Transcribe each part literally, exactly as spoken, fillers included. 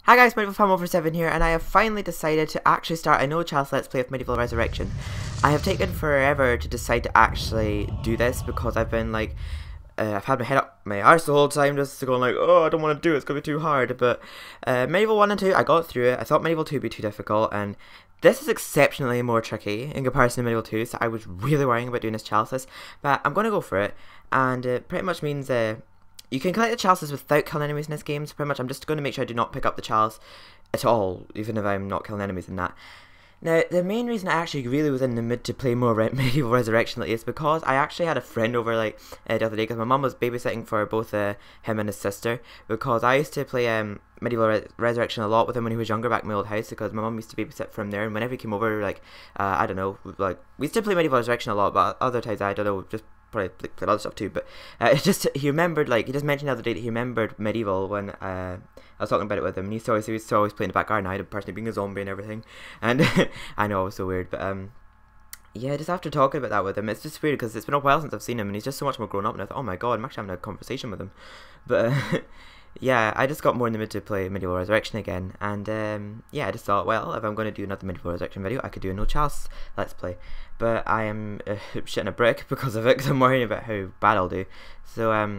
Hi guys, MediEvilFan over seven here, and I have finally decided to actually start a no Chalice Let's Play of Medieval Resurrection. I have taken forever to decide to actually do this because I've been like, uh, I've had my head up my arse the whole time just going like, oh, I don't want to do it, it's going to be too hard. But uh, Medieval one and two, I got through it. I thought Medieval two would be too difficult, and this is exceptionally more tricky in comparison to Medieval two, so I was really worrying about doing this Chalices. But I'm going to go for it, and it pretty much means uh, you can collect the chalices without killing enemies in this game, so pretty much I'm just going to make sure I do not pick up the chalice at all, even if I'm not killing enemies in that. Now, the main reason I actually really was in the mood to play more Re Medieval Resurrection lately is because I actually had a friend over like uh, the other day, because my mum was babysitting for both uh, him and his sister, because I used to play um, Medieval Re Resurrection a lot with him when he was younger back in my old house, because my mum used to babysit from there, and whenever he came over, like, uh, I don't know, like, we used to play Medieval Resurrection a lot, but other times, I don't know, just probably played other stuff too, but uh, it just, he remembered, like, he just mentioned the other day that he remembered Medieval when uh, I was talking about it with him, and he saw he was always playing the back garden. I had him personally being a zombie and everything, and I know it was so weird, but um, yeah, just after talking about that with him, it's just weird because it's been a while since I've seen him, and he's just so much more grown up, and I thought, oh my god, I'm actually having a conversation with him, but uh, yeah, I just got more in the mood to play Medieval Resurrection again, and um, yeah, I just thought, well, if I'm going to do another Medieval Resurrection video, I could do a no Chalice Let's Play, but I am uh, shitting a brick because of it, because I'm worrying about how bad I'll do, so um,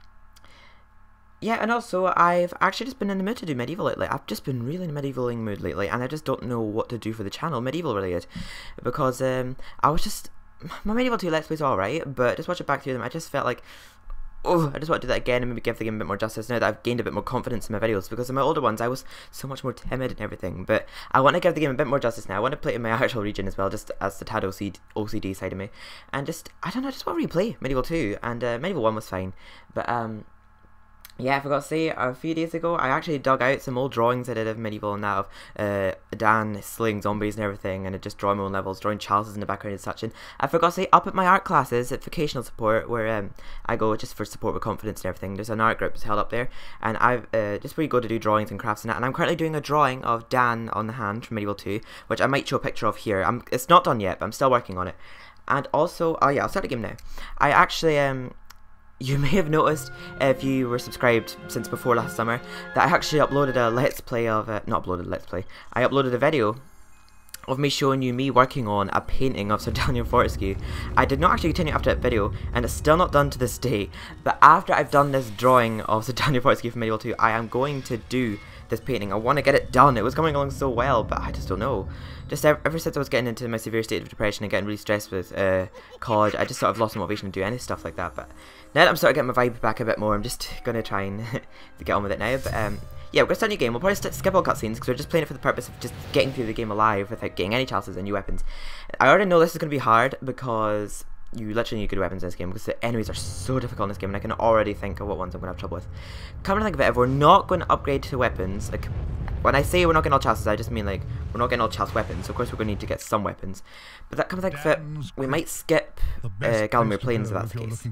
yeah, and also, I've actually just been in the mood to do Medieval lately. I've just been really in a medievaling mood lately, and I just don't know what to do for the channel, Medieval related, because um, I was just, my Medieval two Let's Plays are alright, but just watching back through them, I just felt like, oh, I just want to do that again and maybe give the game a bit more justice now that I've gained a bit more confidence in my videos, because in my older ones I was so much more timid and everything, but I want to give the game a bit more justice now. I want to play it in my actual region as well, just as the tad O C D side of me, and just, I don't know, I just want to replay Medieval two, and uh, Medieval one was fine, but um, yeah, I forgot to say, a few days ago, I actually dug out some old drawings I did of Medieval and that of uh, Dan slaying zombies and everything, and I just drawing my own levels, drawing chalices in the background and such, and I forgot to say, up at my art classes at Vocational Support, where um, I go just for support with confidence and everything, there's an art group that's held up there, and I've, uh, just where you go to do drawings and crafts and that, and I'm currently doing a drawing of Dan on the hand from Medieval two, which I might show a picture of here. I'm, it's not done yet, but I'm still working on it, and also, oh yeah, I'll start the game now. I actually, um, you may have noticed, if you were subscribed since before last summer, that I actually uploaded a let's play of, uh, not uploaded a let's play, I uploaded a video of me showing you me working on a painting of Sir Daniel Fortescue. I did not actually continue after that video, and it's still not done to this day, but after I've done this drawing of Sir Daniel Fortescue from Medieval two, I am going to do this painting. I want to get it done. It was coming along so well, but I just don't know. Just ever, ever since I was getting into my severe state of depression and getting really stressed with uh, college, I just sort of lost motivation to do any stuff like that, but now that I'm starting to get my vibe back a bit more, I'm just going to try and to get on with it now, but um, yeah, we're going to start a new game. We'll probably skip all cutscenes, because we're just playing it for the purpose of just getting through the game alive without getting any chalices and new weapons. I already know this is going to be hard, because you literally need good weapons in this game, because the enemies are so difficult in this game, and I can already think of what ones I'm going to have trouble with. Come to think of it, if we're not going to upgrade to weapons, like, when I say we're not getting all chalices, I just mean like, we're not getting all chalice weapons, so of course we're going to need to get some weapons. But that comes to think of it, we might skip uh, Gallimere Plains if that's the case,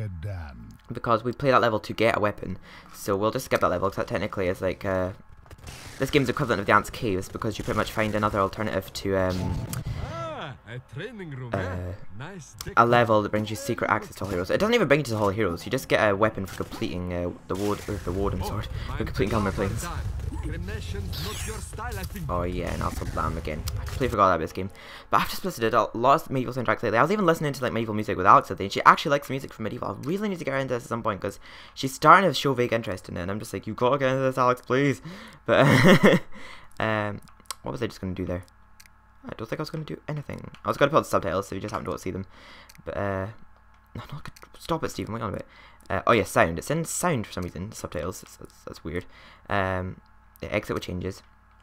because we play that level to get a weapon, so we'll just skip that level, because that technically is like, uh, this game's equivalent of the Ant's Caves, because you pretty much find another alternative to, um, uh, a level that brings you secret access to all heroes. It doesn't even bring you to the Hall of Heroes, you just get a weapon for completing uh, the ward, or the warden sword, for completing Gallimere Plains. Oh yeah, and also Blam again. I completely forgot about this game. But I've just listened to a lot of Medieval soundtracks lately. I was even listening to like Medieval music with Alex today, and she actually likes music from Medieval. I really need to get her into this at some point, because she's starting to show vague interest in it, and I'm just like, you gotta get into this, Alex, please. But, um, what was I just gonna do there? I don't think I was gonna do anything. I was gonna put the subtitles, so you just happen to want to see them. But, uh, no, no, stop it, Stephen, wait on a bit. Uh, oh yeah, sound. It's in sound for some reason, subtitles. That's, that's, that's weird. Um, exit with changes.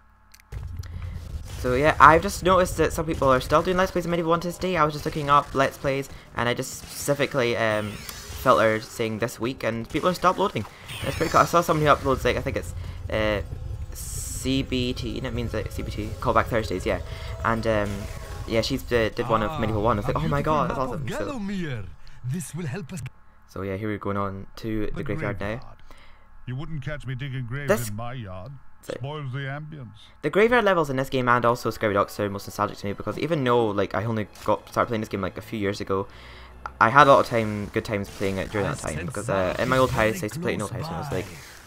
So yeah, I've just noticed that some people are still doing Let's Plays in Medieval one to this day. I was just looking up Let's Plays, and I just specifically um, filtered saying this week, and people are still uploading. That's pretty cool. I saw someone who uploads, like, I think it's uh, C B T, and it means like C B T, Callback Thursdays, yeah. And um, yeah, she's uh, did one of Medieval one. I was like, oh my god, that's awesome. So, this will help us. So yeah, here we're going on to the, the graveyard, graveyard now. You wouldn't catch me digging graves this, in my yard. Spoils the ambience. The graveyard levels in this game and also Scurvy Docks are most nostalgic to me, because even though like I only got started playing this game like a few years ago, I had a lot of time, good times playing it during that time, because uh, in my old house, I used to play it in old house when I was like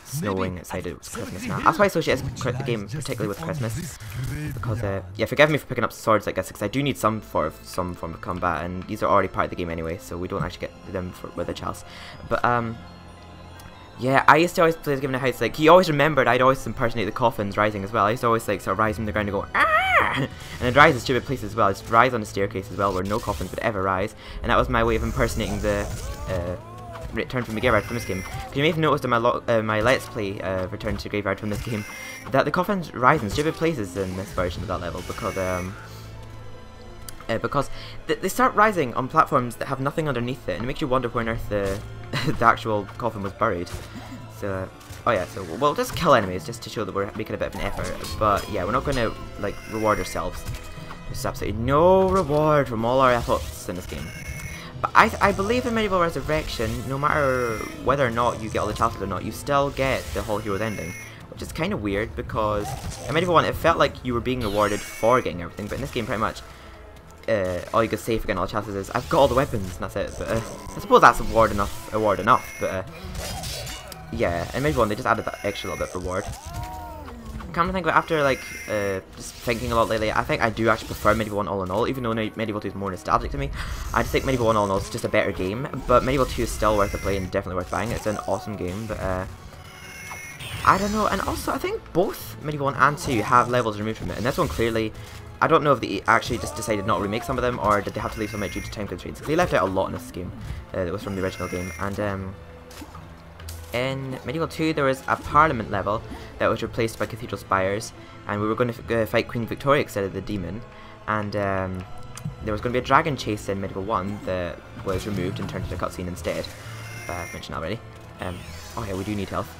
snowing outside. It was Christmas now. That's why I associate the game particularly with Christmas. Because, uh, yeah, forgive me for picking up swords like this, because I do need some form of, some form of combat, and these are already part of the game anyway, so we don't actually get them for, with a chalice. But, um... yeah, I used to always play this game in a house, like, he always remembered I'd always impersonate the coffins rising as well. I used to always, like, sort of rise from the ground and go, ah! And I'd rise in stupid places as well. I'd just rise on the staircase as well, where no coffins would ever rise. And that was my way of impersonating the, uh, Return from the Graveyard from this game. Because you may have noticed in my, lo uh, my Let's Play, uh, Return to the Graveyard from this game, that the coffins rise in stupid places in this version of that level, because, um... Uh, because th they start rising on platforms that have nothing underneath it, and it makes you wonder where on earth the, the actual coffin was buried. So, oh yeah, so we'll just kill enemies just to show that we're making a bit of an effort, but yeah, we're not going to, like, reward ourselves. There's absolutely no reward from all our efforts in this game. But I, I believe in MediEvil Resurrection, no matter whether or not you get all the chalices or not, you still get the whole hero's ending. Which is kind of weird, because in MediEvil one, it felt like you were being rewarded for getting everything, but in this game, pretty much, Uh, all you could say for getting all the chalices is, I've got all the weapons, and that's it. But uh, I suppose that's award enough, award enough, but uh, yeah, in MediEvil one they just added that extra little bit of reward. I'm kind of think about after, like, uh, just thinking a lot lately, I think I do actually prefer MediEvil one all in all, even though MediEvil two is more nostalgic to me. I just think MediEvil one all in all is just a better game, but MediEvil two is still worth the play and definitely worth buying. It's an awesome game, but uh, I don't know, and also I think both MediEvil one and two have levels removed from it, and this one clearly, I don't know if they actually just decided not to remake some of them, or did they have to leave some of it due to time constraints. They left out a lot in this game uh, that was from the original game. And um, in MediEvil two, there was a Parliament level that was replaced by Cathedral Spires, and we were going to uh, fight Queen Victoria instead of the demon. And um, there was going to be a dragon chase in MediEvil one that was removed and turned into a cutscene instead. But I've mentioned that already. Um, oh yeah, we do need health.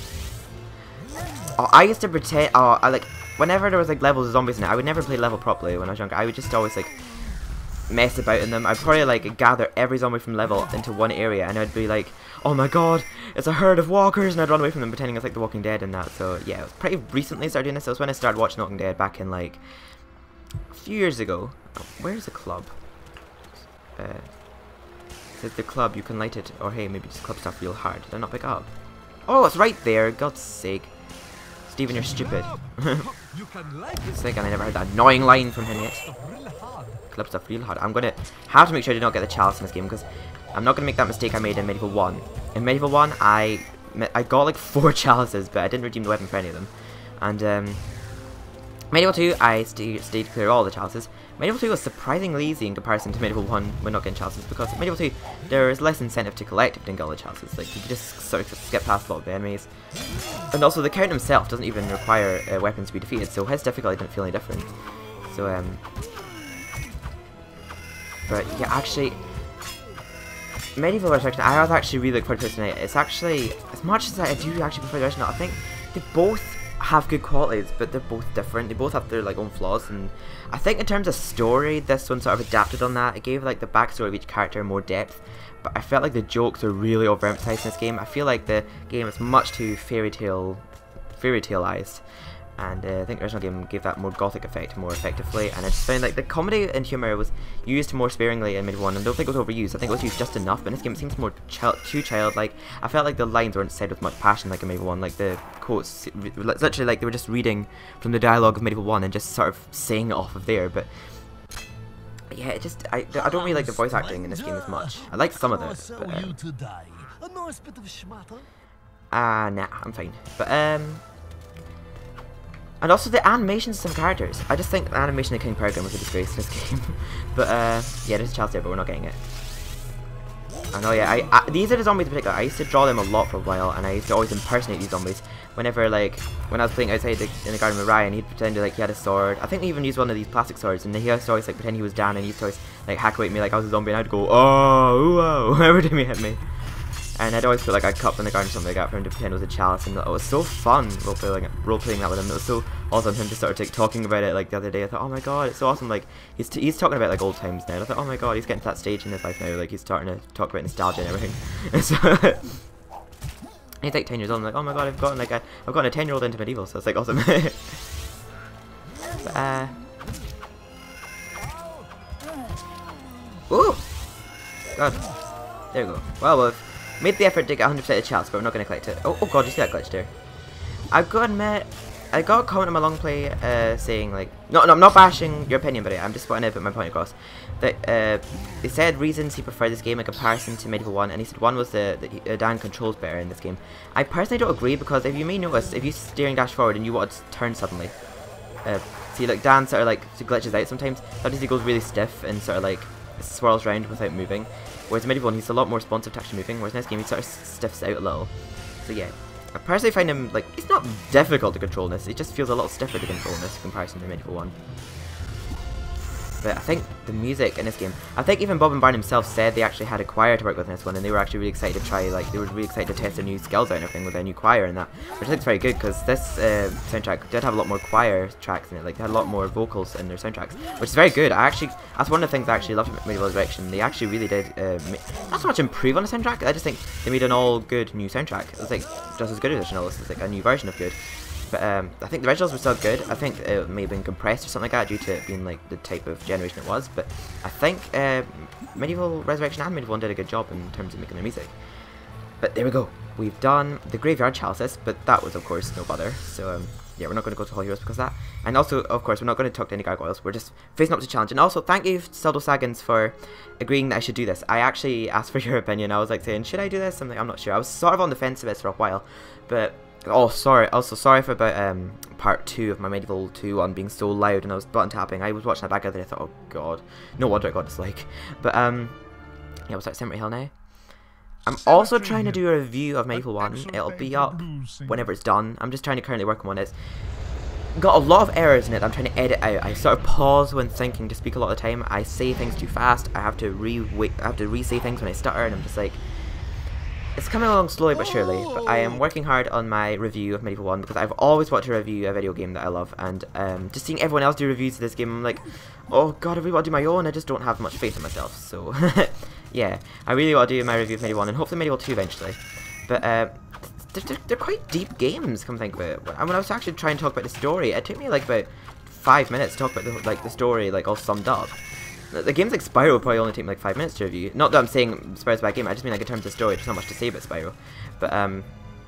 oh, I used to pretend. Oh, I like. Whenever there was like levels of zombies in it, I would never play level properly when I was younger. I would just always like mess about in them. I'd probably like gather every zombie from level into one area, and I'd be like, oh my god, it's a herd of walkers, and I'd run away from them pretending it's like The Walking Dead and that. So yeah, it was pretty recently started doing this. It was when I started watching The Walking Dead back in like a few years ago. Oh, where's the club? Uh, it says the club, you can light it, or hey, maybe just club stuff real hard. Did I not pick it up? Oh, it's right there, God's sake. Steven, you're stupid. Sick, and I never heard that annoying line from him yet. Club stuff real hard. I'm gonna have to make sure I do not get the chalice in this game, because I'm not gonna make that mistake I made in MediEvil one. In MediEvil one, I I got like four chalices, but I didn't redeem the weapon for any of them. And um, MediEvil two, I st stayed clear of all the chalices. MediEvil two was surprisingly easy in comparison to MediEvil one when not getting chalices, because in MediEvil two, there is less incentive to collect if you didn't get all the chalices. Like, you could just sort of skip past a lot of the enemies. And also, the count himself doesn't even require uh, weapons to be defeated, so his difficulty didn't feel any different. So, um... But, yeah, actually... MediEvil Resurrection, I was actually really looking forward to this tonight. It's actually, as much as I do actually prefer the original, I think they both have good qualities, but they're both different. They both have their like own flaws, and I think in terms of story, this one sort of adapted on that. It gave like the backstory of each character more depth, but I felt like the jokes are really overemphasized in this game. I feel like the game is much too fairy tale, fairy taleized, and uh, I think the original game gave that more gothic effect more effectively. And I just found like the comedy and humor was used more sparingly in MediEvil one, and I don't think it was overused. I think it was used just enough, but in this game it seems more child too childlike. I felt like the lines weren't said with much passion like in MediEvil one, like the quotes, literally like they were just reading from the dialogue of MediEvil one and just sort of saying it off of there. But yeah, it just, I, I don't really like the voice acting in this game as much. I like some of it, but um, ah, uh, nah, I'm fine. But um. And also the animations of some characters. I just think the animation of King Peregrine was a disgrace in this game. But uh, yeah, there's a chalice there, but we're not getting it. I know, yeah, I, I, these are the zombies in particular. I used to draw them a lot for a while, and I used to always impersonate these zombies. Whenever, like, when I was playing outside the, in the garden with Ryan, he'd pretend like he had a sword. I think he even used one of these plastic swords, and he used to always like pretend he was Dan, and he used to always like hack away at me like I was a zombie, and I'd go, oh, whoa, every time he hit me. And I'd always feel like I'd cup in the garden or something like that for him to pretend it was a chalice, and it was so fun role playing, role playing that with him. It was so awesome him to start like talking about it like the other day. I thought, oh my god, it's so awesome. Like he's t he's talking about like old times now. And I thought, oh my god, he's getting to that stage in his life now. Like he's starting to talk about nostalgia and everything. And so he's like ten years old. I'm like, oh my god, I've gotten like a, I've gotten a ten year old into MediEvil, so it's like awesome. But, uh, ooh, god, there we go. Well, we've made the effort to get one hundred percent of Chalice, but we're not going to collect it. Oh, oh god, you see that glitch there? I've got to admit, I got a comment on my long play uh, saying like, no, no, I'm not bashing your opinion, but I'm just wanting to put my point across. That uh, he said reasons he preferred this game in comparison to MediEvil one, and he said one was the, the uh, Dan controls better in this game. I personally don't agree, because if you may notice, if you steering dash forward and you want to turn suddenly, uh, see like Dan sort of like glitches out sometimes. Sometimes he goes really stiff and sort of like swirls around without moving. Whereas in MediEvil one he's a lot more responsive to actually moving. Whereas in this game he sort of stiffs out a little. So yeah, I personally find him like he's not difficult to control in this. It just feels a little stiffer to control in this in comparison to MediEvil one. But I think the music in this game, I think even Bob and Barn himself said they actually had a choir to work with in this one, and they were actually really excited to try, like, they were really excited to test their new skills out and everything with their new choir and that, which I think is very good, because this uh, soundtrack did have a lot more choir tracks in it, like, they had a lot more vocals in their soundtracks, which is very good. I actually, that's one of the things I actually loved about MediEvil Resurrection. They actually really did, uh, not so much improve on the soundtrack, I just think they made an all good new soundtrack. It was like, just as good as the original, this is like a new version of good. But um, I think the originals were still good. I think it may have been compressed or something like that due to it being like the type of generation it was. But I think uh, MediEvil Resurrection and MediEvil one did a good job in terms of making their music. But there we go. We've done the Graveyard Chalices, but that was of course no bother. So um, yeah, we're not going to go to Hall Heroes because of that. And also, of course, we're not going to talk to any gargoyles. We're just facing up to challenge. And also, thank you, Sildo Saggins, for agreeing that I should do this. I actually asked for your opinion. I was like saying, should I do this? I'm like, I'm not sure. I was sort of on the fence of it for a while, but. Oh, sorry. Also, sorry for about um part two of my MediEvil two one being so loud and I was button tapping. I was watching that back the other day. I thought, oh god, no wonder I got dislike. But um, yeah, what's that? Cemetery Hill now. I'm also trying to do a review of MediEvil one. It'll be up whenever it's done. I'm just trying to currently work on one. It's got a lot of errors in it. I'm trying to edit out. I sort of pause when thinking to speak a lot of the time. I say things too fast. I have to re I have to re-say things when I stutter, and I'm just like. It's coming along slowly but surely, but I am working hard on my review of MediEvil one because I've always wanted to review a video game that I love, and um, just seeing everyone else do reviews of this game, I'm like, oh god, I really want to do my own. I just don't have much faith in myself, so yeah, I really want to do my review of MediEvil one and hopefully MediEvil two eventually. But uh, they're, they're, they're quite deep games, come think of it. And when I was actually trying to talk about the story, it took me like about five minutes to talk about the, like the story like all summed up. The games like Spyro will probably only take me like five minutes to review. Not that I'm saying Spyro's a bad game, I just mean like in terms of story, there's not much to say about Spyro. But um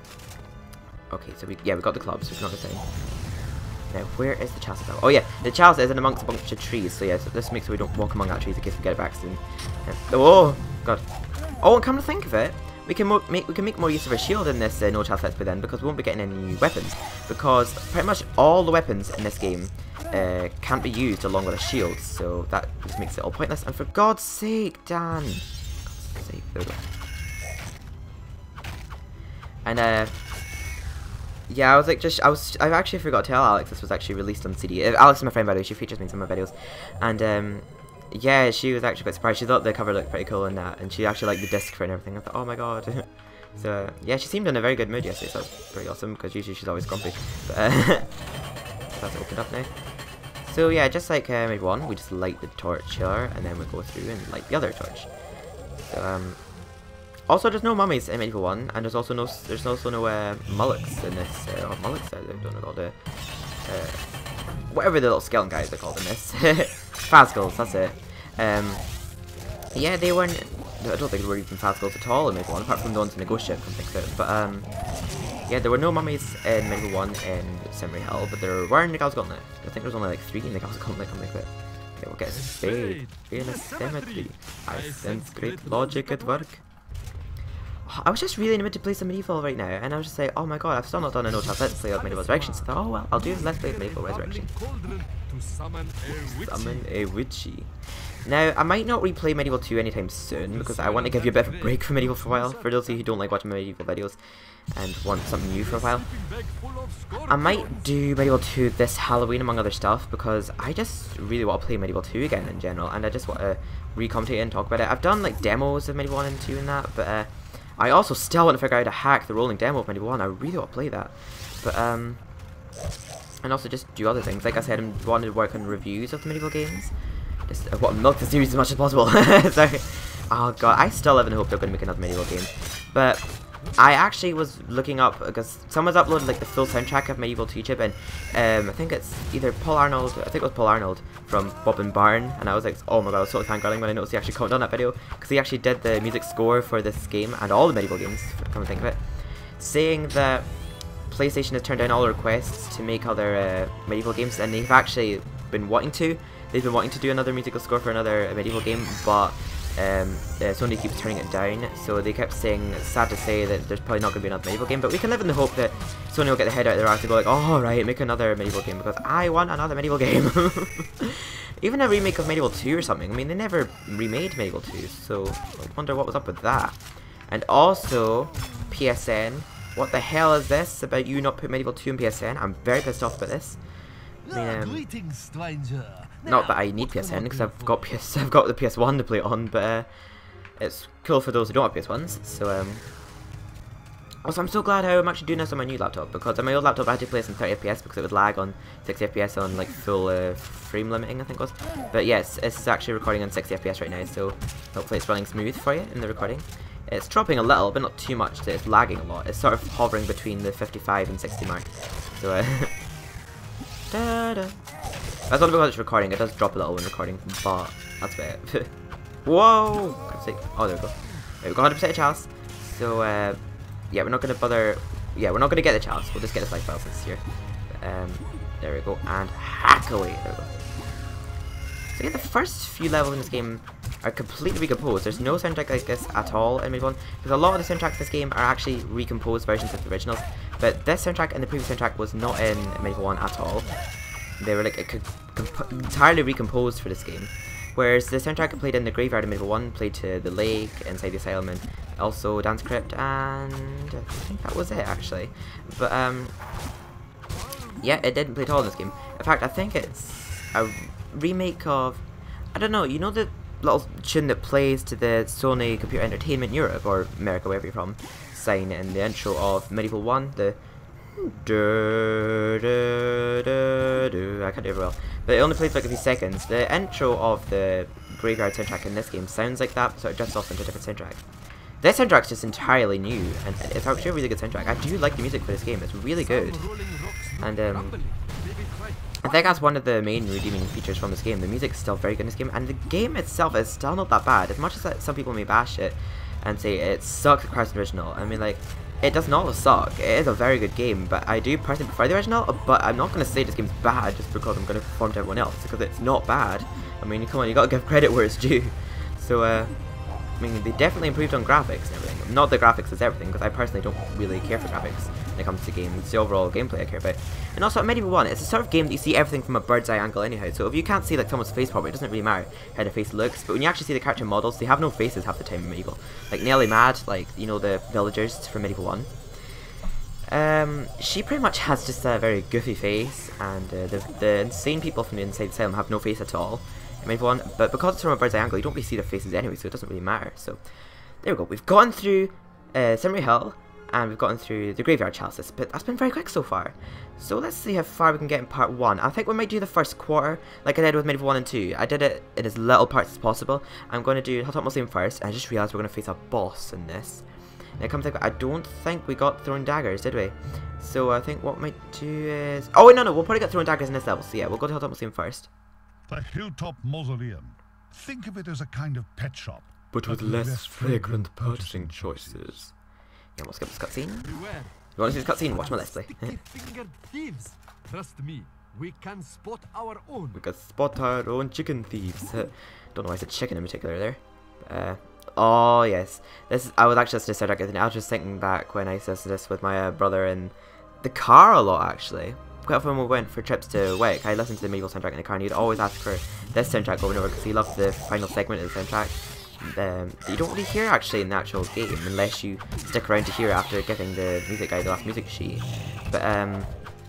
okay, so we yeah, we got the clubs, we're not gonna say. Now where is the chalice? Oh yeah, the chalice is in amongst a bunch of trees, so yeah, so this makes sure we don't walk among that trees in case we get it back soon. Yeah. Oh god. Oh, and come to think of it, we can mo make we can make more use of our shield in this uh, No Chalice Let's Play then, because we won't be getting any new weapons. Because pretty much all the weapons in this game Uh, can't be used along with a shield, so that just makes it all pointless. And for God's sake, Dan! God's sake, there we go. And uh, yeah, I was like, just I was, I actually forgot to tell Alex this was actually released on C D. Uh, Alex is my friend, by the way. She features me in some of my videos, and um, yeah, she was actually quite surprised. She thought the cover looked pretty cool and that, and she actually liked the disc for it and everything. I thought, oh my god. So yeah, she seemed in a very good mood yesterday, so that's pretty awesome because usually she's always grumpy. But uh, that's opened up now. So yeah, just like uh, MediEvil one, we just light the torch here, and then we go through and light the other torch. So um, also there's no mummies in MediEvil one, and there's also no there's also no uh, mullocks in this. Uh, or mullocks, I don't know all the uh, whatever the little skeleton guys are called in this. Phascals, that's it. Um, yeah, they weren't. I don't think there were even Phascals at all in MediEvil one, apart from the ones in the ghost ship. I think so. But um. Yeah, there were no mummies in MediEvil one in Cemetery Hill, but there were in the Gal's Gauntlet. I think there was only like three in the Gal's Gauntlet, come like that. Okay, we'll get a spade in a cemetery. I sense great logic at work. I was just really in the mood to play some MediEvil right now, and I was just like, oh my god, I've still not done a No Chalice Let's Play of MediEvil Resurrection, so I thought, oh well, I'll do a Let's Play of MediEvil Resurrection. Summon a witchy. Now, I might not replay MediEvil two anytime soon, because I want to give you a bit of a break from MediEvil for a while, for those of you who don't like watching MediEvil videos, and want something new for a while. I might do MediEvil two this Halloween among other stuff, because I just really want to play MediEvil two again in general, and I just want to re-commentate and talk about it. I've done like demos of MediEvil one and two and that, but uh, I also still want to figure out how to hack the rolling demo of MediEvil one. I really want to play that. But um, and also just do other things. Like I said, I wanted to work on reviews of the MediEvil games. Just uh, want to milk the series as much as possible. Sorry. Oh god, I still live in hope they're going to make another MediEvil game. But I actually was looking up because someone's uploaded like the full soundtrack of MediEvil to YouTube, and um, I think it's either Paul Arnold, I think it was Paul Arnold from Bob and Barn, and I was like, oh my god, I was so fangirling when I noticed he actually commented on that video, because he actually did the music score for this game and all the MediEvil games, come to think of it, saying that PlayStation has turned down all requests to make other uh, MediEvil games, and they've actually been wanting to. They've been wanting to do another musical score for another uh, MediEvil game, but um, uh, Sony keeps turning it down. So they kept saying, it's sad to say that there's probably not going to be another MediEvil game, but we can live in the hope that Sony will get the head out of their ass and go like, oh right, make another MediEvil game, because I want another MediEvil game. Even a remake of MediEvil two or something. I mean, they never remade MediEvil two, so I wonder what was up with that. And also, P S N. What the hell is this about you not putting MediEvil two in P S N? I'm very pissed off about this. I mean, um, Greetings, stranger. not that I need P S N because I've got P S, I've got the P S one to play it on, but uh, it's cool for those who don't have P S ones. So um, also I'm so glad how I'm actually doing this on my new laptop, because on my old laptop I had to play this in thirty F P S because it would lag on sixty F P S on like full uh, frame limiting, I think it was. But yes, this is actually recording on sixty F P S right now, so hopefully it's running smooth for you in the recording. It's dropping a little, but not too much, so it's lagging a lot. It's sort of hovering between the fifty-five and sixty mark. So uh, da -da. That's only because it's recording. It does drop a little when recording, but that's about it. Whoa! Oh, there we go. There we go, one hundred percent chalice. So, uh, yeah, we're not going to bother... Yeah, we're not going to get the chalice. We'll just get this life file since it's here. Um, there we go. And hack away. There we go. So, yeah, the first few levels in this game are completely recomposed. There's no soundtrack like this at all in MediEvil, because a lot of the soundtracks in this game are actually recomposed versions of the originals. But this soundtrack and the previous soundtrack was not in MediEvil one at all. They were like a entirely recomposed for this game. Whereas the soundtrack played in the graveyard in MediEvil one played to the lake inside the asylum, and also Dance Crypt, and I think that was it actually. But um, yeah, it didn't play at all in this game. In fact, I think it's a remake of, I don't know, you know the little tune that plays to the Sony Computer Entertainment Europe or America, wherever you're from, sign in the intro of MediEvil one, the do, do, do, do. I can't do it well, but it only plays for like a few seconds. The intro of the graveyard soundtrack in this game sounds like that, so it drifts off into a different soundtrack. This soundtrack's just entirely new, and it's actually a really good soundtrack. I do like the music for this game, it's really good. And um, I think that's one of the main redeeming features from this game. The music's still very good in this game, and the game itself is still not that bad. As much as that some people may bash it and say it sucks compared to the original, I mean, like, it does not suck. It is a very good game, but I do personally prefer the original. But I'm not going to say this game's bad just because I'm going to perform to everyone else, because it's not bad. I mean, come on, you got to give credit where it's due. So, uh, I mean, they definitely improved on graphics and everything. Not the graphics is everything, because I personally don't really care for graphics when it comes to games. It's the overall gameplay I care about. And also, at MediEvil one, it's a sort of game that you see everything from a bird's eye angle anyhow. So if you can't see like someone's face properly, it doesn't really matter how the face looks. But when you actually see the character models, they have no faces half the time in MediEvil. Like Nelly Mad, like, you know, the villagers from MediEvil one. Um, she pretty much has just a very goofy face, and uh, the, the insane people from the Inside Asylum have no face at all in MediEvil one, but because it's from a bird's eye angle, you don't really see their faces anyway, so it doesn't really matter. So, there we go, we've gone through uh, Cemetery Hill, and we've gotten through the Graveyard Chalices, but that's been very quick so far. So let's see how far we can get in part one. I think we might do the first quarter, like I did with MediEvil one and two. I did it in as little parts as possible. I'm going to do Hilltop Museum first, and I just realised we're going to face a boss in this. Now, come to think, I don't think we got thrown daggers, did we? So I think what we might do is... Oh wait, no, no, we'll probably get thrown daggers in this level. So yeah, we'll go to Hilltop Museum first. The Hilltop Mausoleum. Think of it as a kind of pet shop, but with less, less fragrant purchasing choices. Yeah, we'll skip this cutscene. You want to see this cutscene? Watch my let's play. Sticky-fingered thieves. Trust me, we can spot our own. We can spot our own chicken thieves. Don't know why I said chicken in particular there. Uh, oh yes, this is, I was actually listening to soundtrack. I was just thinking back when I listened to this with my uh, brother in the car a lot actually. Quite often when we went for trips to Wick, I listened to the MediEvil soundtrack in the car, and he'd always ask for this soundtrack over and over because he loved the final segment of the soundtrack. Um, that you don't really hear actually in the actual game unless you stick around to hear it after giving the music guy the last music sheet. But um,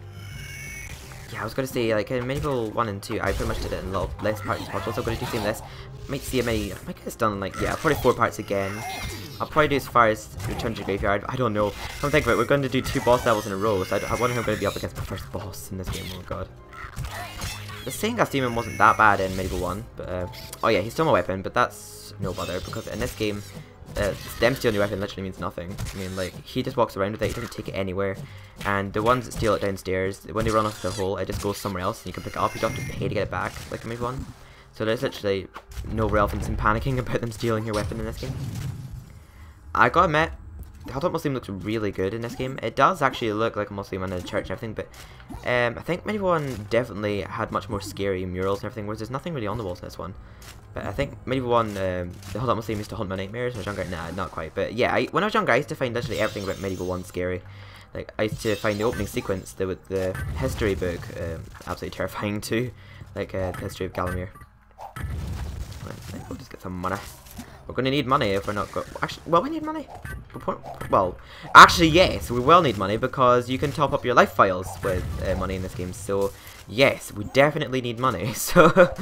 yeah, I was going to say, like in MediEvil one and two, I pretty much did it in a lot less parts as possible, so I'm going to do the same this. Might see a many, I might get this done like, yeah, probably four parts again. I'll probably do as far as Return to the Graveyard. I don't know. Come think about it, we're going to do two boss levels in a row, so I, I wonder who I'm going to be up against my first boss in this game. Oh god. The Saint Demon wasn't that bad in MediEvil one, but uh, oh yeah, he's still my weapon, but that's no bother because in this game uh, them stealing your weapon literally means nothing. I mean, like, he just walks around with it, he doesn't take it anywhere. And the ones that steal it downstairs, when they run off the hole, it just goes somewhere else and you can pick it up. You don't have to pay to get it back, like in MediEvilFan. So there's literally no relevance in panicking about them stealing your weapon in this game. I gotta admit, the Hilltop Muslim looks really good in this game. It does actually look like a Muslim in a church and everything, but um, I think MediEvilFan definitely had much more scary murals and everything, whereas there's nothing really on the walls in this one. But I think MediEvilFan, um, the Hilltop Muslim used to haunt my nightmares when I was younger. Nah, not quite. But yeah, I, when I was younger, I used to find literally everything about MediEvilFan scary. Like, I used to find the opening sequence, the, with the history book, um, absolutely terrifying too. Like, uh, the history of Galamir. Right, we'll just get some money. We're going to need money if we're not go- actually, well, we need money. Well, actually, yes, we will need money because you can top up your life files with uh, money in this game. So, yes, we definitely need money. So,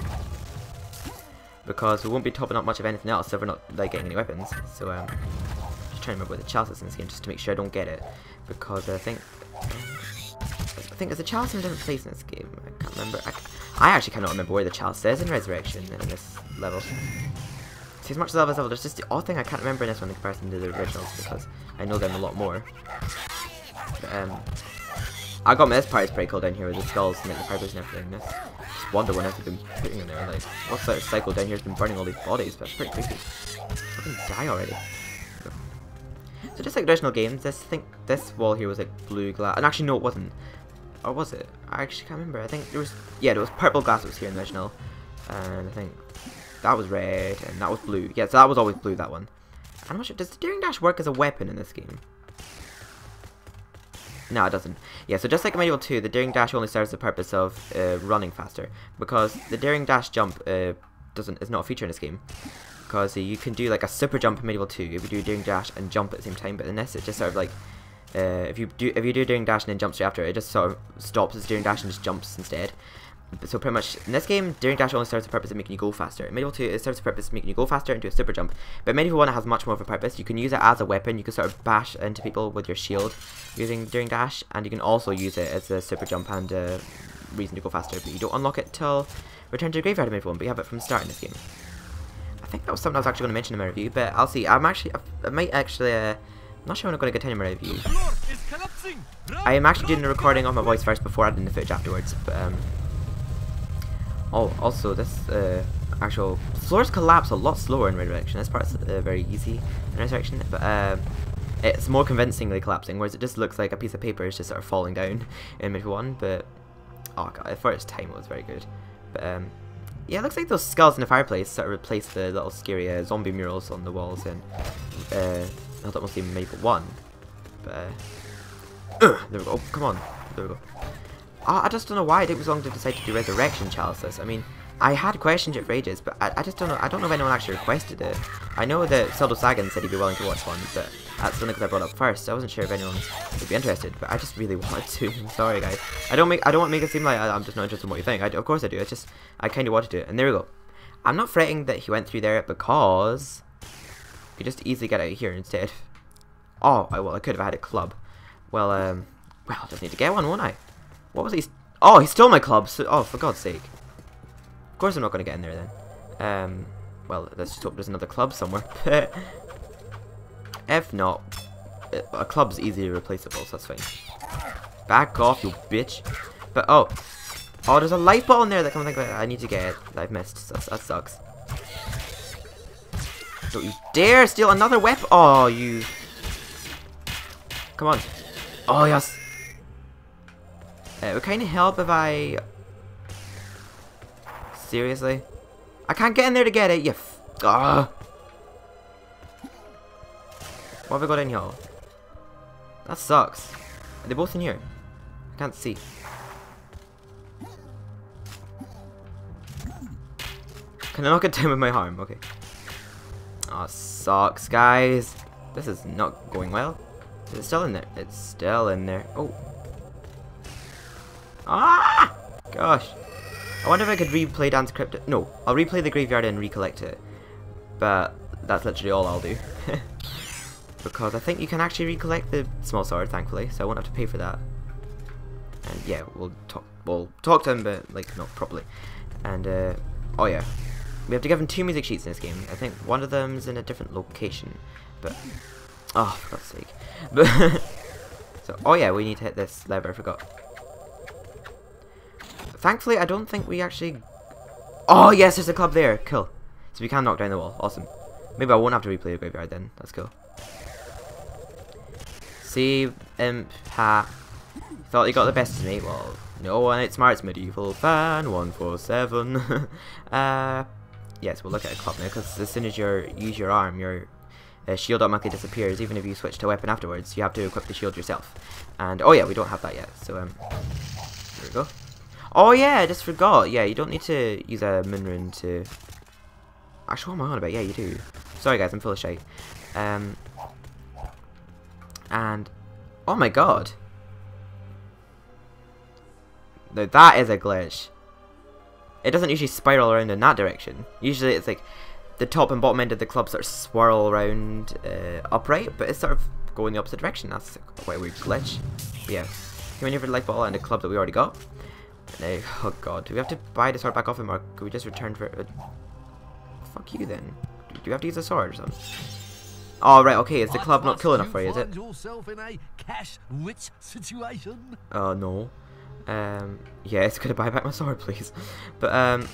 because we won't be topping up much of anything else if we're not like getting any weapons. So, um, just trying to remember where the chalice is in this game just to make sure I don't get it, because I think I think there's a chalice in a different place in this game. I can't remember. I, I actually cannot remember where the chalice is in Resurrection in this level. See, as much as I love this level, there's just the odd thing I can't remember in this one in comparison to the originals, because I know them a lot more. But, um, I got my this part is pretty cool down here with the skulls and like, the fibers and everything. This, just wonder what else they've been putting in there. Like, what sort of cycle down here has been burning all these bodies? But it's pretty creepy. I can die already. So just like original games, this I think this wall here was like blue glass, and actually no, it wasn't. Or was it? I actually can't remember. I think there was, yeah, there was purple glass that was here in the original, and I think that was red, and that was blue. Yeah, so that was always blue, that one. I'm not sure, does the Daring Dash work as a weapon in this game? No, it doesn't. Yeah, so just like in MediEvil two, the Daring Dash only serves the purpose of uh, running faster, because the Daring Dash jump uh, doesn't is not a feature in this game. Because uh, you can do like a super jump in MediEvil two if you do Daring Dash and jump at the same time, but in this it just sort of like uh, if you do if you do Daring Dash and then jump straight after it, it just sort of stops its Daring Dash and just jumps instead. So pretty much in this game, Daring Dash only serves the purpose of making you go faster. In MediEvil two, it serves the purpose of making you go faster and do a super jump. But MediEvil one has much more of a purpose. You can use it as a weapon. You can sort of bash into people with your shield using Daring Dash, and you can also use it as a super jump and a reason to go faster. But you don't unlock it till Return to the Graveyard in MediEvil one, but you have it from the start in this game. I think that was something I was actually going to mention in my review, but I'll see. I'm actually, I might actually, uh, I'm not sure when I'm going to continue my review. I am actually doing the recording of my voice first before adding the footage afterwards, but um. Oh, also this uh, actual floors collapse a lot slower in Resurrection. This part's uh, very easy in Resurrection, but uh, it's more convincingly collapsing, whereas it just looks like a piece of paper is just sort of falling down in MediEvil one. But oh god, for its time it was very good. But um, yeah, it looks like those skulls in the fireplace sort of replace the little scary uh, zombie murals on the walls in uh, I thought mostly MediEvil one. But uh, uh, there we go. Oh, come on, there we go. Oh, I just don't know why it took so long to decide to do Resurrection Chalices. I mean, I had questioned it for ages, but I, I just don't know. I don't know if anyone actually requested it. I know that Sildo Saggins said he'd be willing to watch one, but that's only because I brought it up first. I wasn't sure if anyone would be interested, but I just really wanted to. I'm sorry, guys. I don't make. I don't want to make it seem like I, I'm just not interested in what you think. I, of course I do. It's just I kind of wanted to do it, and there we go. I'm not fretting that he went through there because you just easily get out of here instead. Oh, I, well, I could have had a club. Well, um, well, I just need to get one, won't I? What was he? Oh, he stole my club. So, oh, for God's sake. Of course I'm not going to get in there then. Um, well, let's just hope there's another club somewhere. If not, a club's easily replaceable, so that's fine. Back off, you bitch. But, oh. Oh, there's a life ball in there that come think about it. I need to get it. That I've missed. So that sucks. Don't you dare steal another weapon. Oh, you. Come on. Oh, yes. Uh, it would kind of help if I... Seriously? I can't get in there to get it, you f... Ugh. What have I got in here? That sucks. Are they both in here? I can't see. Can I knock it down with my arm? Okay. Oh, sucks, guys. This is not going well. Is it still in there? It's still in there. Oh. Ah! Gosh. I wonder if I could replay Dance Crypt. No, I'll replay the graveyard and recollect it. But that's literally all I'll do. Because I think you can actually recollect the small sword, thankfully, so I won't have to pay for that. And yeah, we'll talk we'll talk to him, but like not properly. And uh oh yeah. we have to give them two music sheets in this game. I think one of them's in a different location, but oh, for God's sake! But so, oh yeah, we need to hit this lever. I forgot. Thankfully, I don't think we actually. Oh yes, there's a club there. Cool. So we can knock down the wall. Awesome. Maybe I won't have to replay the graveyard then. That's cool. See, imp, ha. Thought you got the best of me. Well, no one outsmarts MediEvilFan one four seven. uh, yes, we'll look at a club now because as soon as you use your arm, your uh, shield automatically disappears. Even if you switch to weapon afterwards, you have to equip the shield yourself. And oh yeah, we don't have that yet. So um, here we go. Oh yeah, I just forgot. Yeah, you don't need to use a moon rune to. Actually, what am I on about? Yeah, you do. Sorry guys, I'm full of shite. Um, and oh my god. Now that is a glitch. It doesn't usually spiral around in that direction. Usually it's like the top and bottom end of the club sort of swirl around uh, upright, but it's sort of going the opposite direction. That's quite a weird glitch. But yeah, can we never life bottle and a club that we already got? Now, oh god, do we have to buy the sword back off him, or could we just return for it? Fuck you then. Do we have to use a sword or something? Oh right, okay. Is the club not cool enough for you? Is it? Yourself in a cash-rich situation? Oh no. Um, yeah, it's gonna buy back my sword, please. But um,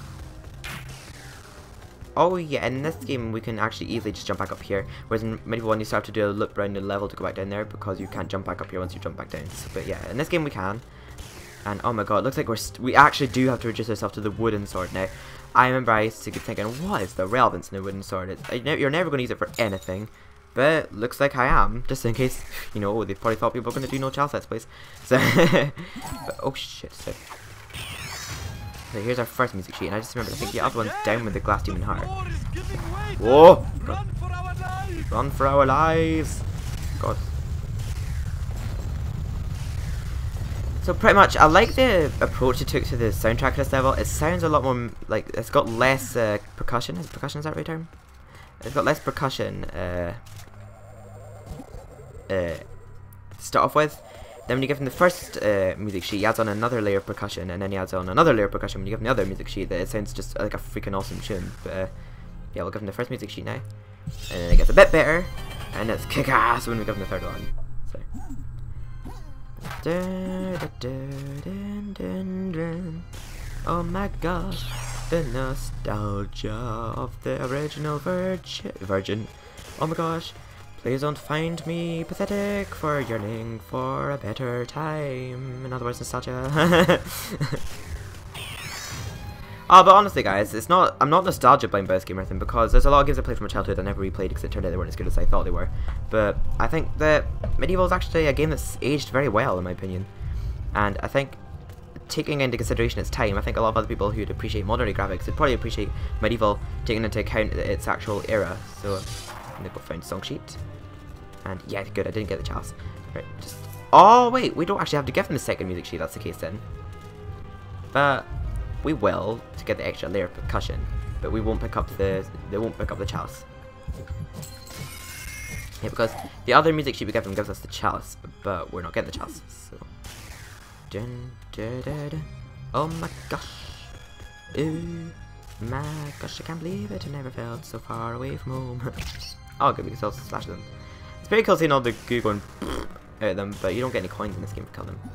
oh yeah, in this game we can actually easily just jump back up here. Whereas in MediEvil one you still have to do a loop around the level to go back down there because you can't jump back up here once you jump back down. So, but yeah, in this game we can. And oh my god, it looks like we're st we actually do have to reduce ourselves to the wooden sword now. I remember I used to keep thinking, what is the relevance in the wooden sword? It's, you're never going to use it for anything. But looks like I am, just in case, you know, they probably thought people were going to do no Chalice Let's Plays. So, but, oh shit, so. So here's our first music sheet, and I just remember, I think the other one's down with the glass demon heart. Whoa! Run for our lives! Run for our lives! God. So pretty much, I like the approach it took to the soundtrack of this level. It sounds a lot more, like, it's got less uh, percussion. Is percussion, is that the right term? It's got less percussion uh, uh, to start off with. Then when you give him the first uh, music sheet, he adds on another layer of percussion, and then he adds on another layer of percussion when you give him the other music sheet. That it sounds just like a freaking awesome tune. But uh, yeah, we'll give him the first music sheet now, and then it gets a bit better, and it's kick-ass when we give him the third one. So. Oh my gosh, the nostalgia of the original virgin. Virgin. Oh my gosh, please don't find me pathetic for yearning for a better time. In other words, nostalgia. Oh, but honestly, guys, it's not. I'm not nostalgia playing this game or anything because there's a lot of games I played from my childhood I never replayed because it turned out they weren't as good as I thought they were. But I think that MediEvil is actually a game that's aged very well, in my opinion. And I think, taking into consideration its time, I think a lot of other people who'd appreciate modern graphics would probably appreciate MediEvil taking into account its actual era. So I'm gonna go find song sheet. And yeah, good. I didn't get the chalice. Right, just. Oh wait, we don't actually have to give them the second music sheet. That's the case then. But. We will to get the extra layer of percussion, but we won't pick up the they won't pick up the chalice. Yeah, because the other music sheet we give them gives us the chalice, but we're not getting the chalice. So, dun, dun, dun, dun. Oh my gosh, ooh, my gosh, I can't believe it! I never felt so far away from home. Oh, good, we can still slash them. It's very cool seeing all the goo going out of them, but you don't get any coins in this game to kill them.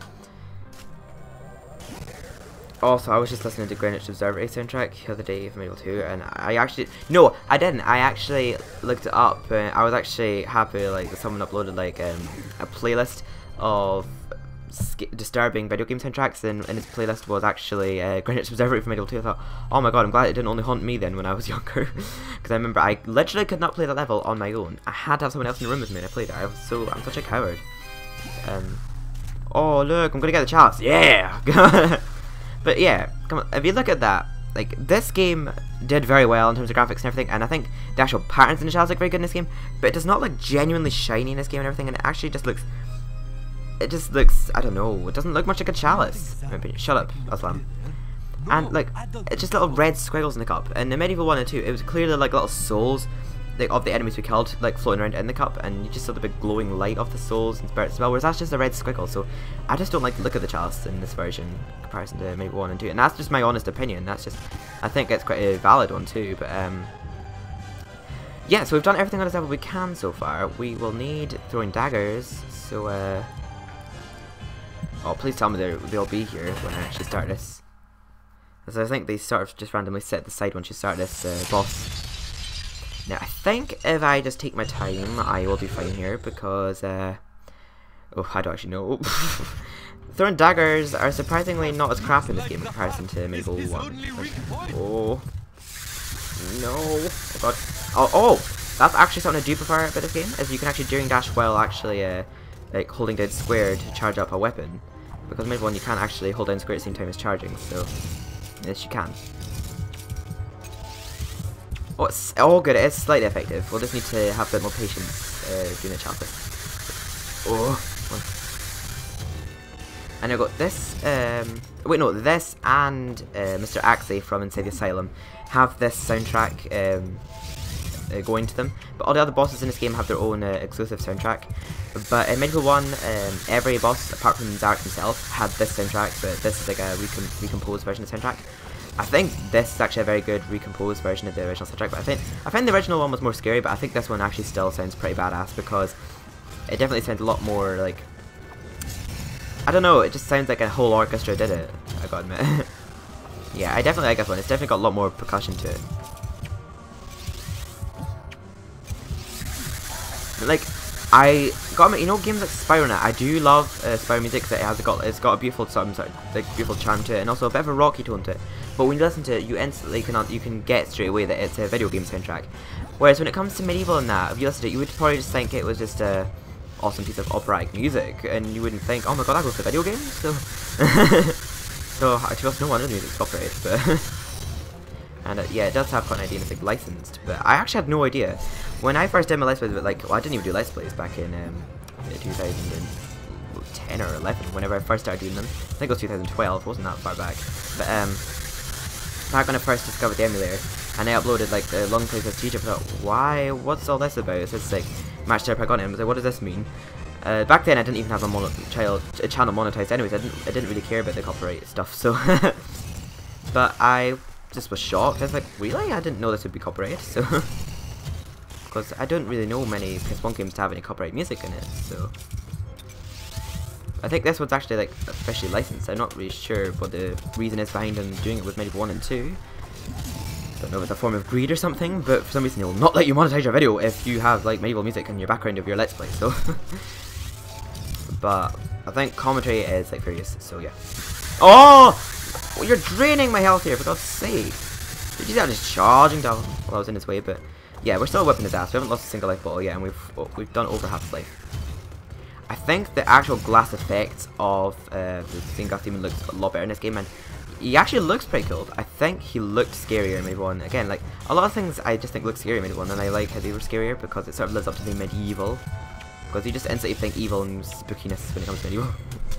Also, I was just listening to Greenwich Observatory soundtrack the other day from MediEvil two, and I actually no, I didn't. I actually looked it up. Uh, I was actually happy like that someone uploaded like um, a playlist of disturbing video game soundtracks, and, and his playlist was actually uh, Greenwich Observatory from MediEvil two. I thought, oh my god, I'm glad it didn't only haunt me then when I was younger, because I remember I literally could not play that level on my own. I had to have someone else in the room with me, and I played it. I was so I'm such a coward. Um, oh look, I'm gonna get the chalice. Yeah. But yeah, come on, if you look at that, like, this game did very well in terms of graphics and everything, and I think the actual patterns in the chalice look very good in this game, but it does not look genuinely shiny in this game and everything, and it actually just looks, it just looks, I don't know, it doesn't look much like a chalice. Shut up, Aslam. And, like, it's just little red squiggles in the cup. And in MediEvil one and two, it was clearly like little souls like of the enemies we killed like floating around in the cup, and you just saw the big glowing light of the souls and spirits as well, whereas that's just a red squiggle. So I just don't like the look of the chalice in this version in comparison to maybe one and two, and that's just my honest opinion. That's just, I think it's quite a valid one too. But um yeah, so we've done everything on this level we can so far. We will need throwing daggers, so uh oh, please tell me they'll be here when I actually start this. As I think they sort of just randomly sit at the side once you start this uh, boss. Now, I think if I just take my time, I will be fine here, because, uh... oh, I don't actually know. Throwing daggers are surprisingly not as crap in this game in comparison to MediEvil one. Oh. No. Oh, God. Oh, oh! That's actually something I do prefer about this game, is you can actually during dash while actually, uh, like, holding down square to charge up a weapon. Because MediEvil one, you can't actually hold down square at the same time as charging, so... yes, you can. Oh, it's all good. It's slightly effective. We'll just need to have a bit more patience uh, doing the chalice. Oh, and I've got this. Um, wait, no, this and uh, Mister Axie from Inside the Asylum have this soundtrack um, uh, going to them. But all the other bosses in this game have their own uh, exclusive soundtrack. But in MediEvil one, um, every boss, apart from Zarek himself, had this soundtrack, but this is like a recom recomposed version of the soundtrack. I think this is actually a very good recomposed version of the original soundtrack, but I think I find the original one was more scary, but I think this one actually still sounds pretty badass, because it definitely sounds a lot more like, I don't know, it just sounds like a whole orchestra did it, I gotta admit. Yeah, I definitely like this one. It's definitely got a lot more percussion to it. Like, I got you know games like Spyro now. I do love uh, Spyro music because it has got it's got a beautiful sort of, like beautiful charm to it, and also a bit of a rocky tone to it. But when you listen to it, you instantly cannot you can get straight away that it's a video game soundtrack. Whereas when it comes to MediEvil and that, if you listen to it, you would probably just think it was just a awesome piece of operatic music, and you wouldn't think, oh my god, that goes to video games. So, so to us, no wonder the music's copyrighted. But and uh, yeah, it does have quite an idea, and it's like licensed. But I actually had no idea. When I first did my Let's Plays, like, well, I didn't even do Let's Plays back in um, two thousand ten or eleven, whenever I first started doing them. I think it was two thousand twelve, wasn't that far back. But um, back when I first discovered the emulator, and I uploaded like the long plays of T J, I thought, why, what's all this about? It says like, match type I got in, I was like, what does this mean? Uh, back then I didn't even have a, mono child, a channel monetized anyways, I didn't, I didn't really care about the copyright stuff, so... But I just was shocked. I was like, really? I didn't know this would be copyrighted, so... Because I don't really know many P S one games to have any copyright music in it, so... I think this one's actually like officially licensed. I'm not really sure what the reason is behind them doing it with MediEvil one and two. Don't know if it's a form of greed or something, but for some reason they'll not let you monetize your video if you have like MediEvil music in your background of your Let's Play, so... But I think commentary is like furious, so yeah. Oh! Well, you're draining my health here, for God's sake. Did you see that just charging down while I was in his way? But yeah, we're still whipping his ass. We haven't lost a single life bottle yet, and we've oh, we've done over half his life. I think the actual glass effect of uh, the stained glass demon looks a lot better in this game, and he actually looks pretty cool. I think he looked scarier in MediEvil one. Again, like a lot of things I just think look scary in MediEvil one, and I like how they were scarier because it sort of lives up to the MediEvil. Because you just instantly think evil and spookiness when it comes to MediEvil.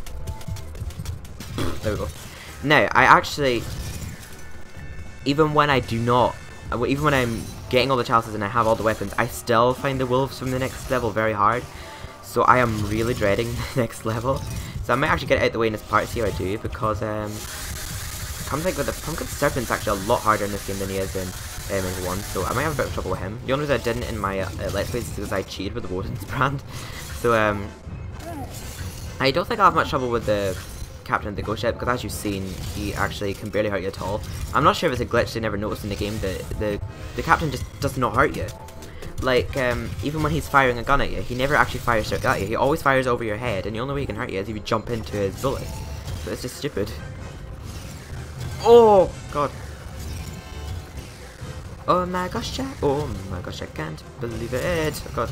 There we go. Now, I actually, even when I do not, even when I'm getting all the chalices and I have all the weapons, I still find the wolves from the next level very hard. So I am really dreading the next level. So I might actually get it out the way in this part, see how I do, because um, come to think with the Pumpkin Serpent's actually a lot harder in this game than he is in um, MediEvil one, so I might have a bit of trouble with him. The only reason I didn't in my uh, Let's Plays is because I cheated with the Woden's brand. So um, I don't think I'll have much trouble with the Captain of the Ghost Ship, because as you've seen, he actually can barely hurt you at all. I'm not sure if it's a glitch they never noticed in the game, that the, the Captain just does not hurt you. Like, um, even when he's firing a gun at you, he never actually fires straight at you. He always fires over your head, and the only way he can hurt you is if you jump into his bullets. So it's just stupid. Oh, God. Oh my gosh, Jack. Oh my gosh, I can't believe it. Oh, God.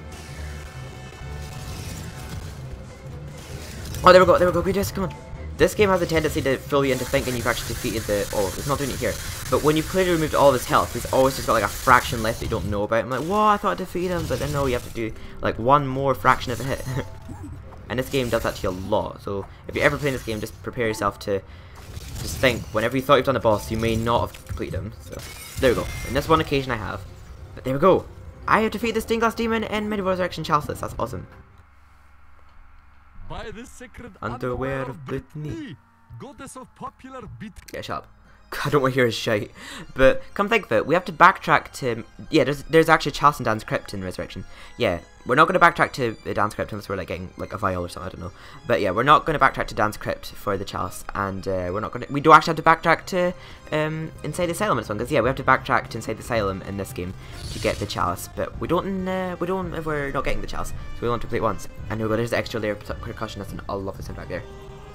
Oh, there we go, there we go, Greediest, come on. This game has a tendency to fool you into thinking you've actually defeated the... Oh, it's not doing it here. But when you've clearly removed all of his health, he's always just got like a fraction left that you don't know about. I'm like, whoa, I thought I defeated him, but then no, you have to do like one more fraction of a hit. And this game does that to you a lot. So if you're ever playing this game, just prepare yourself to just think, whenever you thought you've done a boss, you may not have completed him. So there we go. In this one occasion I have. But there we go. I have defeated the stained glass demon in MediEvil Resurrection Chalices. That's awesome. By the sacred Underwear underwear of of Brittany. Brittany, goddess of popular beat. Yeah, shut up. I don't want to hear his shite. But come think of it, we have to backtrack to... Yeah, there's there's actually Chalice and Dan's Crypt in Resurrection. Yeah, we're not going to backtrack to uh, Dan's Crypt unless we're like getting like a vial or something, I don't know. But yeah, we're not going to backtrack to Dan's Crypt for the Chalice. And uh, we're not going to... We do actually have to backtrack to um, Inside the Asylum in this one. Because yeah, we have to backtrack to Inside the Asylum in this game to get the Chalice. But we don't uh, we don't if we're not getting the Chalice. So we want to play it once. And we'll go, there's the extra layer of percussion. That's an, I love this in back there.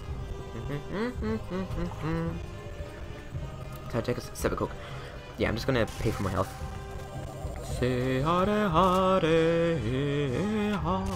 Can I take a sip of coke? Yeah, I'm just gonna pay for my health. Say hare hare ha.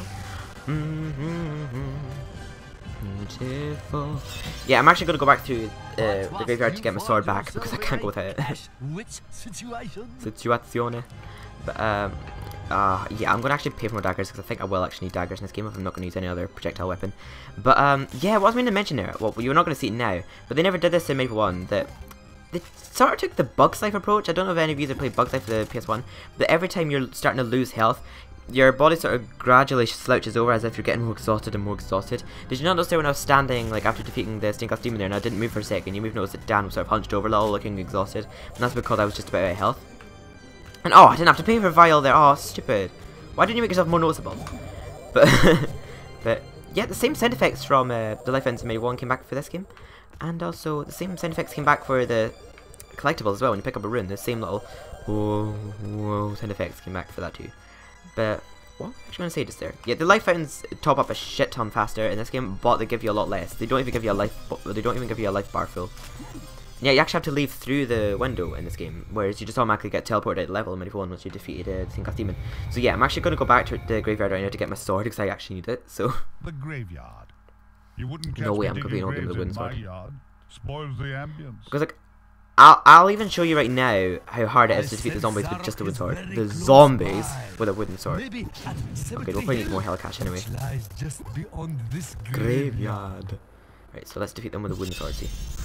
Beautiful. Yeah, I'm actually gonna go back to uh, the graveyard to get my sword back because I can't go without it. Which situation? Situazione. But um, uh, yeah, I'm gonna actually pay for my daggers because I think I will actually need daggers in this game if I'm not gonna use any other projectile weapon. But um, yeah, what I was meaning to mention there. Well, you're not gonna see it now, but they never did this in MediEvil one. That they sort of took the Bugs Life approach. I don't know if any of you have played Bugs Life for the P S one, but every time you're starting to lose health, your body sort of gradually slouches over as if you're getting more exhausted and more exhausted. Did you not notice there when I was standing, like after defeating the stained glass demon there, and I didn't move for a second, you may have noticed that Dan was sort of hunched over a little, looking exhausted, and that's because I was just about out of health. And oh, I didn't have to pay for a vial there. Oh, stupid. Why didn't you make yourself more noticeable? But, but yeah, the same sound effects from uh, the Life Ends in MediEvil one came back for this game. And also, the same sound effects came back for the collectibles as well. When you pick up a rune, the same little whoa, whoa sound effects came back for that too. But, what was I actually going to say just there? Yeah, the life fountains top up a shit ton faster in this game, but they give you a lot less. They don't even give you a life, they don't even give you a life bar full. Yeah, you actually have to leave through the window in this game, whereas you just automatically get teleported at level in MediEvil one once you defeated uh, the stained glass demon. So yeah, I'm actually going to go back to the graveyard right now to get my sword because I actually need it. So The graveyard. You wouldn't catch no way, me I'm digging completely not going to graves the wooden in my sword. yard. Spoils the ambience. Because like, I'll I'll even show you right now how hard it is to defeat the zombies with just a wooden sword. The zombies with a wooden sword. Okay, we'll probably need more helicash anyway. Just beyond this Graveyard. Right, so let's defeat them with a wooden sword. See.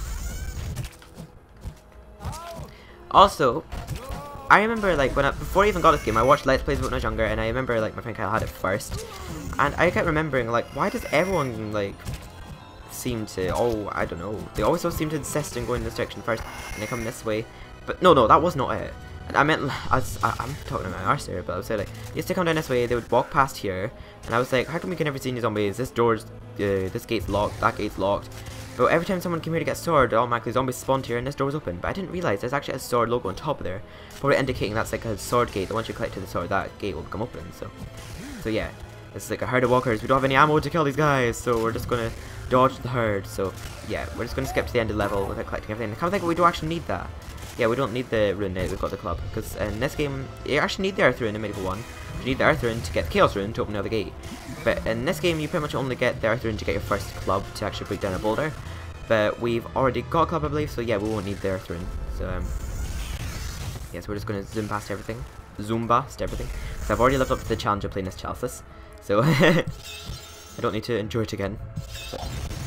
Also, I remember like when I, before I even got this game, I watched Let's Plays when I was younger, and I remember like my friend Kyle had it first, and I kept remembering like, why does everyone like seem to, oh I don't know, they always seem to insist on going this direction first, and they come this way. But no, no, that was not it. I meant, I was, I, I'm talking about arse here, but I was saying like, they used to come down this way, they would walk past here, and I was like, how come we can never see any zombies? This door's, uh, this gate's locked, that gate's locked. But every time someone came here to get a sword, automatically zombies spawned here and this door was open. But I didn't realise there's actually a sword logo on top of there, probably indicating that's like a sword gate. That once you collect the sword, that gate will become open. So, so yeah, it's like a herd of walkers. We don't have any ammo to kill these guys, so we're just gonna dodge the herd. So yeah, we're just gonna skip to the end of the level without collecting everything. I can't think we don't actually need that. Yeah, we don't need the rune now. We've got the club because in this game you actually need the earth rune in MediEvil one. You need the earth rune to get the chaos rune to open the other gate. But in this game, you pretty much only get the earth rune to get your first club to actually break down a boulder. But we've already got a club, I believe, so yeah, we won't need the earth rune. So, um, yeah, so we're just going to zoom past everything. Zoom past everything. Because I've already lived up to the challenge of playing this Chalices. So, I don't need to enjoy it again. So,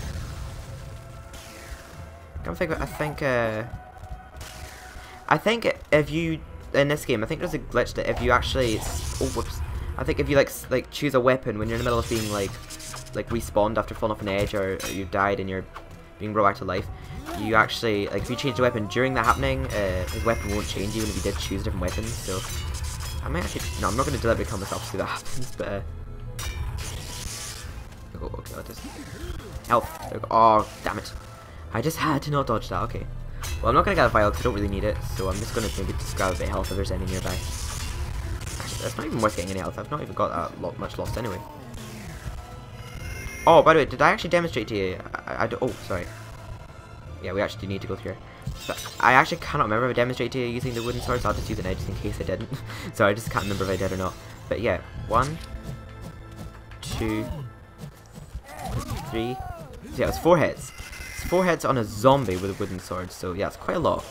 I think, I think, uh, I think if you, in this game, I think there's a glitch that if you actually, oh, whoops. I think if you, like, like choose a weapon when you're in the middle of being, like, like respawned after falling off an edge, or, or you've died and you're being brought back to life, you actually, like, if you change the weapon during that happening, uh, his weapon won't change even if you did choose a different weapon. So I might actually, no, I'm not going to deliberately kill myself to see that happens, but uh, oh, okay, I'll just health. There we go. Oh, damn it, I just had to not dodge that. Okay, well, I'm not going to get a vial because I don't really need it, so I'm just going to maybe just grab a bit of health if there's any nearby. Actually, that's not even worth getting any health. I've not even got that lot much lost anyway. Oh, by the way, did I actually demonstrate to you? I, I, I oh, sorry. Yeah, we actually do need to go through here. But I actually cannot remember if I demonstrated to you using the wooden sword, so I'll just use it now just in case I didn't. So I just can't remember if I did or not. But yeah, one, two, three. So yeah, it's four hits. It's four hits on a zombie with a wooden sword. So yeah, it's quite a lot.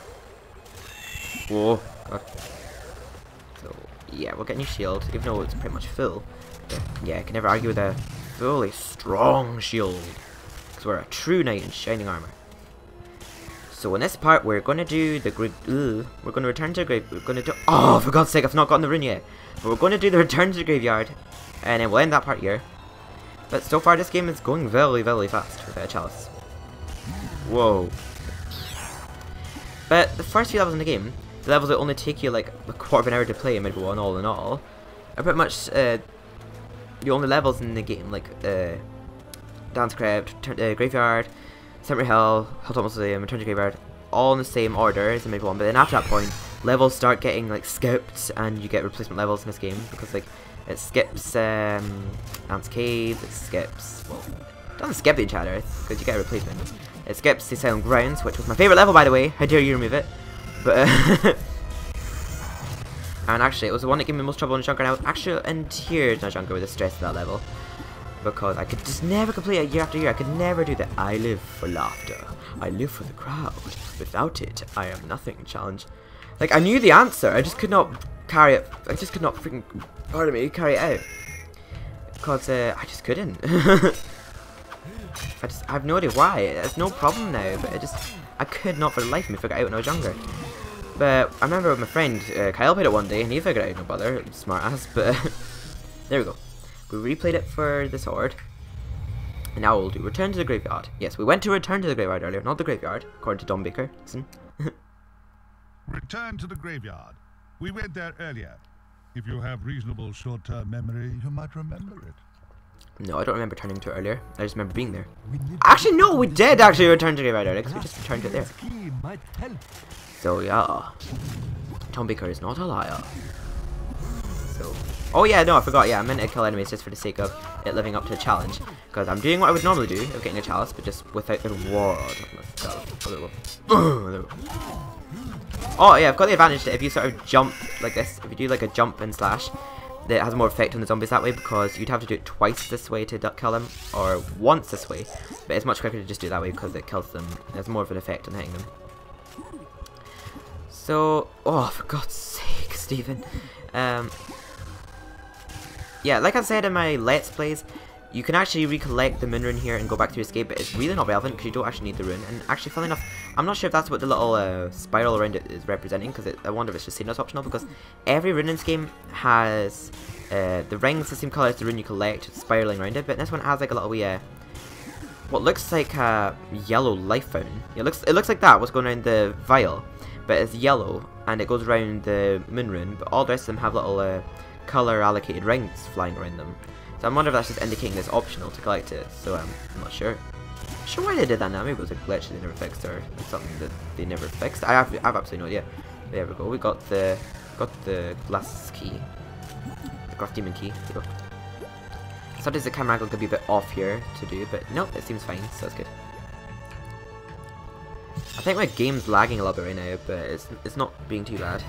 Whoa, God. So yeah, we'll get a new shield, even though it's pretty much full. But yeah, I can never argue with a fully strong shield, because we're a true knight in shining armor. So in this part, we're gonna do the grave. We're gonna return to the grave. We're gonna do. Oh, for God's sake, I've not gotten the rune yet. But we're gonna do the return to the graveyard, and then we'll end that part here. But so far, this game is going very, very fast without a chalice. Whoa. But the first few levels in the game, the levels that only take you like a quarter of an hour to play in Mid one, all in all, are pretty much uh, the only levels in the game, like uh, Dance Crypt, uh, Graveyard, Cemetery Hill, Hilltop Mausoleum, Return to Graveyard, all in the same order as in Mid one. But then after that point, levels start getting like skipped, and you get replacement levels in this game because like it skips um, Dance Cave, it skips well, it doesn't skip each other because you get a replacement. It skips the Silent Grounds, which was my favourite level, by the way. How dare you remove it? But, uh, and actually, it was the one that gave me the most trouble in Junker, and I was actually in tears in Junker with the stress of that level. Because I could just never complete it year after year. I could never do the I live for laughter. I live for the crowd. Without it, I am nothing challenge. Like, I knew the answer. I just could not carry it. I just could not freaking, pardon me, carry it out. Because uh, I just couldn't. I just I have no idea why. It's no problem now, but it just I could not for the life of me figure it out when I was younger. But I remember with my friend uh, Kyle played it one day and he figured it out, no bother, smart ass. But uh, there we go. We replayed it for this horde, and now we'll do Return to the Graveyard. Yes, we went to Return to the Graveyard earlier, not the Graveyard, according to Don Baker. Listen. Return to the graveyard. We went there earlier. If you have reasonable short-term memory, you might remember it. No, I don't remember turning to it earlier. I just remember being there. Actually, no, we did actually return to the graveyard earlier because we just returned to it there. So yeah, Tom Baker is not a liar. So, oh yeah, no, I forgot. Yeah, I meant to kill enemies just for the sake of it living up to the challenge. Because I'm doing what I would normally do of getting a chalice, but just without the reward. Oh yeah, I've got the advantage that if you sort of jump like this, if you do like a jump and slash, that has more effect on the zombies that way, because you'd have to do it twice this way to kill them, or once this way, but it's much quicker to just do it that way because it kills them. There's more of an effect on hitting them. So, oh, for God's sake, Stephen. Um, yeah, like I said in my Let's Plays, you can actually recollect the moon rune here and go back to escape, but it's really not relevant because you don't actually need the rune. And actually, funnily enough, I'm not sure if that's what the little uh, spiral around it is representing, because I wonder if it's just seen as optional, because every rune in this game has uh, the rings the same colour as the rune you collect, spiraling around it, but this one has like a little wee, uh, what looks like a yellow life fountain. It looks, it looks like that, what's going around the vial, but it's yellow, and it goes around the moon rune, but all the rest of them have little uh, colour allocated rings flying around them. So I wonder if that's just indicating it's optional to collect it, so um, I'm not sure. I'm sure why they did that now, maybe it was a glitch they never fixed, or something that they never fixed. I have, I have absolutely no idea. There we go, we got the got the glass key. The glass demon key, there we go. Sometimes the camera angle could be a bit off here to do, but nope, it seems fine, so that's good. I think my game's lagging a little bit right now, but it's, it's not being too bad.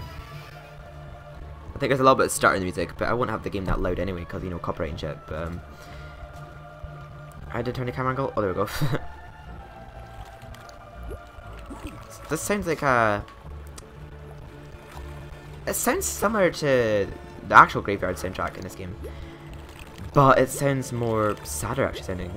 I think there's a little bit of stutter in the music, but I won't have the game that loud anyway, because, you know, copyright and shit, but, um... I did turn the camera angle? Oh, there we go. This sounds like a... It sounds similar to the actual Graveyard soundtrack in this game, but it sounds more sadder, actually, sounding.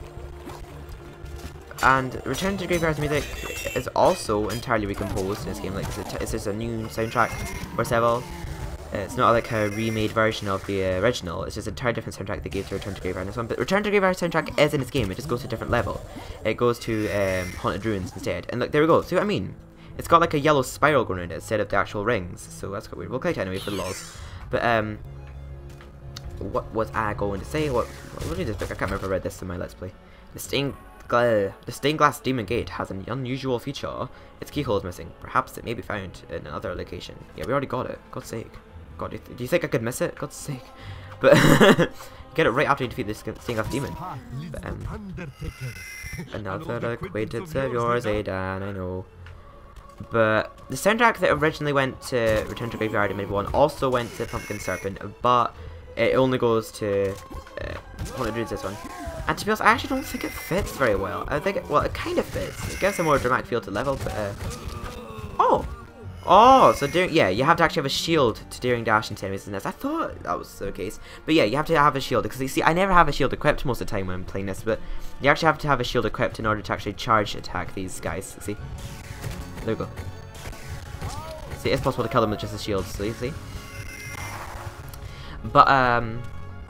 And Return to the Graveyard's music is also entirely recomposed in this game, like, it's, a it's just a new soundtrack for Seville. It's not like a remade version of the uh, original, it's just an entirely different soundtrack they gave to Return to Graveyard in this one. But Return to Graveyard soundtrack is in this game, it just goes to a different level. It goes to um, Haunted Ruins instead. And look, there we go, see what I mean? It's got like a yellow spiral going around it instead of the actual rings, so that's quite weird. We'll collect it anyway for the laws. But, um, what was I going to say? What, what did this book? I can't remember if I read this in my Let's Play. The stained, the stained glass demon gate has an unusual feature. Its keyhole is missing. Perhaps it may be found in another location. Yeah, we already got it, God's sake. God, do you, th do you think I could miss it? God's sake. But get it right after you defeat this stained glass demon. But, um, another acquaintance of yours, Aidan, I know. But the soundtrack that originally went to Return to Graveyard in Mid one also went to Pumpkin Serpent, but it only goes to uh, Haunted Ruins this one. And to be honest, I actually don't think it fits very well. I think it, well, it kind of fits. It gives a more dramatic feel to level, but uh, oh. Oh, so daring, yeah, you have to actually have a shield to daring dash into enemies in this. I thought that was the case, but yeah, you have to have a shield, because you see, I never have a shield equipped most of the time when I'm playing this, but you actually have to have a shield equipped in order to actually charge attack these guys. See, There we go. See, it's possible to kill them with just a shield, so you see. But, um...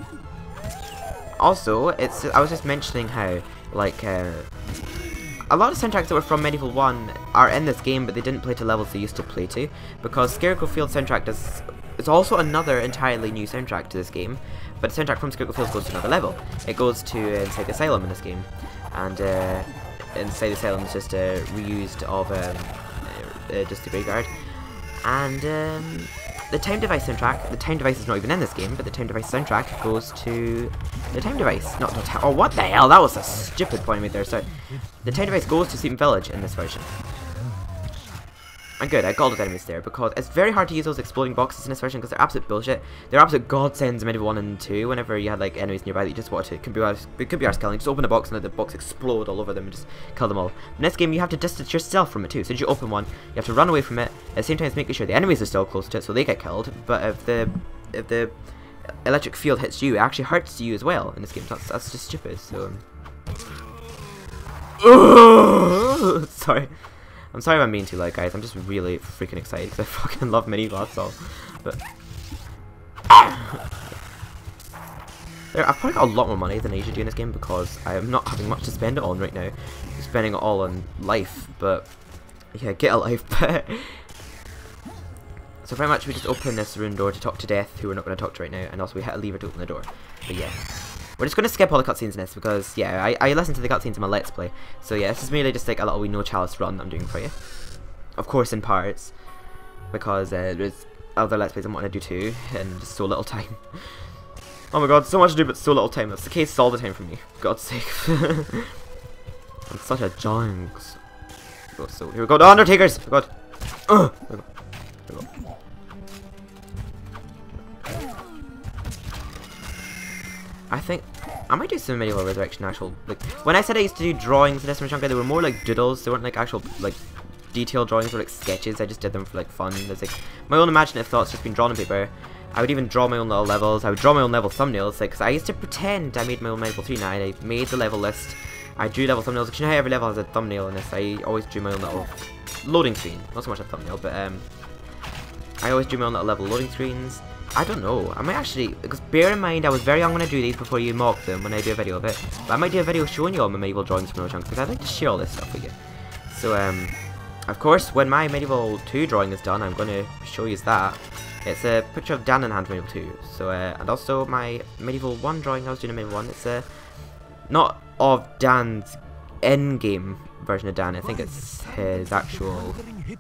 also, it's I was just mentioning how, like, uh... a lot of soundtracks that were from MediEvil one are in this game, but they didn't play to levels they used to play to, because Scarecrow Field soundtrack does... it's also another entirely new soundtrack to this game, but the soundtrack from Scarecrow Field goes to another level. It goes to uh, Inside the Asylum in this game, and uh, Inside the Asylum is just uh, reused of um, uh, just the graveyard. And um, the Time Device soundtrack, the Time Device is not even in this game, but the Time Device soundtrack goes to the Time Device. Not, not oh, what the hell? That was a stupid point I made there. Sorry. The Time Device goes to Sleeping Village in this version. And good, I called those enemies there, because it's very hard to use those exploding boxes in this version, because they're absolute bullshit. They're absolute godsends in MediEvil one and two, whenever you had like enemies nearby that you just wanted to, could be ours, it could be ours killing, just open a box and let the box explode all over them and just kill them all. In this game, you have to distance yourself from it too, so as you open one, you have to run away from it, at the same time as making sure the enemies are still close to it, so they get killed, but if the, if the electric field hits you, it actually hurts you as well in this game, that's, that's just stupid, so... Um... Sorry. I'm sorry if I'm being too loud, guys. I'm just really freaking excited because I fucking love MediEvil, that's all. But there, I've probably got a lot more money than I usually do in this game because I am not having much to spend it on right now. I'm spending it all on life, but yeah, get a life. So very much we just open this room door to talk to Death, who we're not going to talk to right now, and also we hit a lever to open the door. But yeah. We're just going to skip all the cutscenes in this because, yeah, I, I listened to the cutscenes in my Let's Play. So yeah, this is merely just like a little wee no Chalice run that I'm doing for you. Of course in parts, because uh, there's other Let's Plays I want to do too, and just so little time. Oh my god, so much to do but so little time. That's the case all the time for me, for God's sake. I'm such a jinx. Oh, so here we go, the Undertakers! Oh god. Uh, here we go. Here we go. I think I might do some MediEvil Resurrection actual, like, when I said I used to do drawings in this chunker, they were more like doodles, they weren't like actual, like, detailed drawings or like sketches. I just did them for like fun. There's like my own imaginative thoughts just being drawn on paper. I would even draw my own little levels, I would draw my own level thumbnails, like, cause I used to pretend I made my own MediEvil three now. I made the level list, I drew level thumbnails, because you know how every level has a thumbnail in this, I always drew my own little loading screen, not so much a thumbnail, but um, I always drew my own little level loading screens. I don't know, I might actually, because bear in mind I was very young when I do these before you mock them when I do a video of it, but I might do a video showing you all my MediEvil drawings from chunks because I'd like to share all this stuff with you. So um, of course when my MediEvil two drawing is done I'm going to show you that. It's a picture of Dan in hand MediEvil two, so uh, and also my MediEvil one drawing I was doing in MediEvil one, it's uh, not of Dan's in-game version of Dan, I think it's his actual...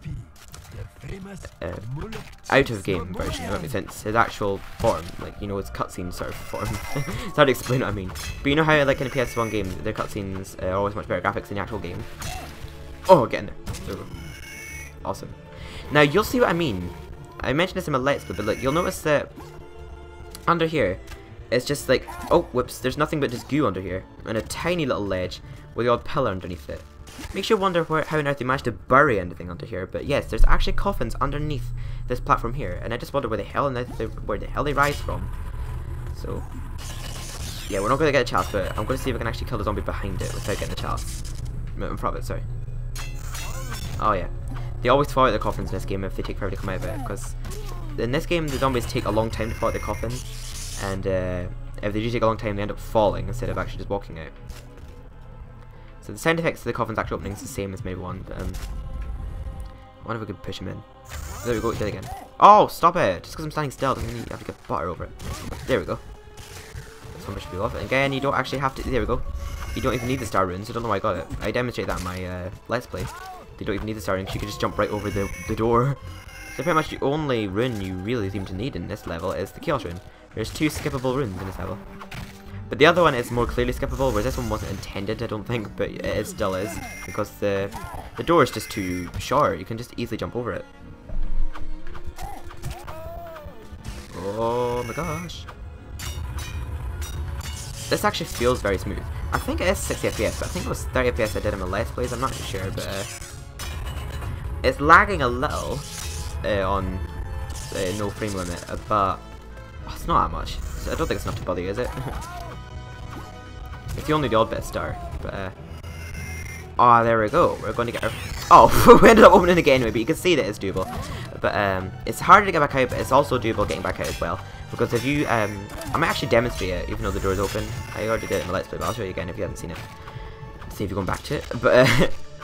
Uh, out of game version, if that makes sense. His actual form, like, you know, his cutscene sort of form. It's hard to explain what I mean. But you know how, like, in a P S one game, their cutscenes are always much better graphics than the actual game? Oh, get in there. There we go. Awesome. Now, you'll see what I mean. I mentioned this in my Let's Play, but look, you'll notice that under here, it's just like, oh, whoops, there's nothing but just goo under here, and a tiny little ledge with the odd pillar underneath it. Makes you wonder where, how on earth they managed to bury anything under here, but yes, there's actually coffins underneath this platform here, and I just wonder where the hell and the, where the hell they rise from. So, yeah, we're not going to get a chalice, but I'm going to see if I can actually kill the zombie behind it without getting the chalice. In front of it, sorry. Oh yeah, they always fall out of the coffins in this game if they take forever to come out of it, because in this game the zombies take a long time to fall out of the coffin, and uh, if they do take a long time they end up falling instead of actually just walking out. So the sound effects of the coffin's actual opening is the same as maybe one, but um, I wonder if we could push him in. There we go, did it again. Oh, stop it! Just because I'm standing still doesn't mean you have to get butter over it. There we go. This one should be off. And again, you don't actually have to. There we go. You don't even need the star runes. I don't know why I got it. I demonstrate that in my uh, Let's Play. You don't even need the star runes. You can just jump right over the the door. So pretty much the only rune you really seem to need in this level is the Chaos rune. There's two skippable runes in this level. But the other one is more clearly skippable, whereas this one wasn't intended, I don't think, but it still is, because the the door is just too short, you can just easily jump over it. Oh my gosh. This actually feels very smooth. I think it is sixty F P S, but I think it was thirty F P S I did in my Let's Plays, I'm not too sure, but uh, it's lagging a little uh, on uh, no frame limit, uh, but oh, it's not that much. I don't think it's enough to bother you, is it? It's the only the odd bit of star, but uh, Oh, there we go. We're going to get our... Oh, we ended up opening again, maybe. You can see that it's doable. But um, it's harder to get back out, but it's also doable getting back out as well. Because if you... Um, I might actually demonstrate it, even though the door's open. I already did it in the Let's Play, but I'll show you again if you haven't seen it. See if you're going back to it. But... Uh,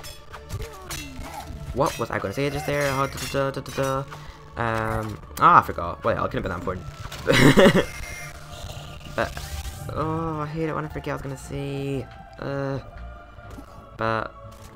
what was I going to say just there? Oh, da, da, da, da, da. Um, ah, I forgot. Well, it couldn't have been that important. But... Oh, I hate it when I forget what I was going to say. Uh... But...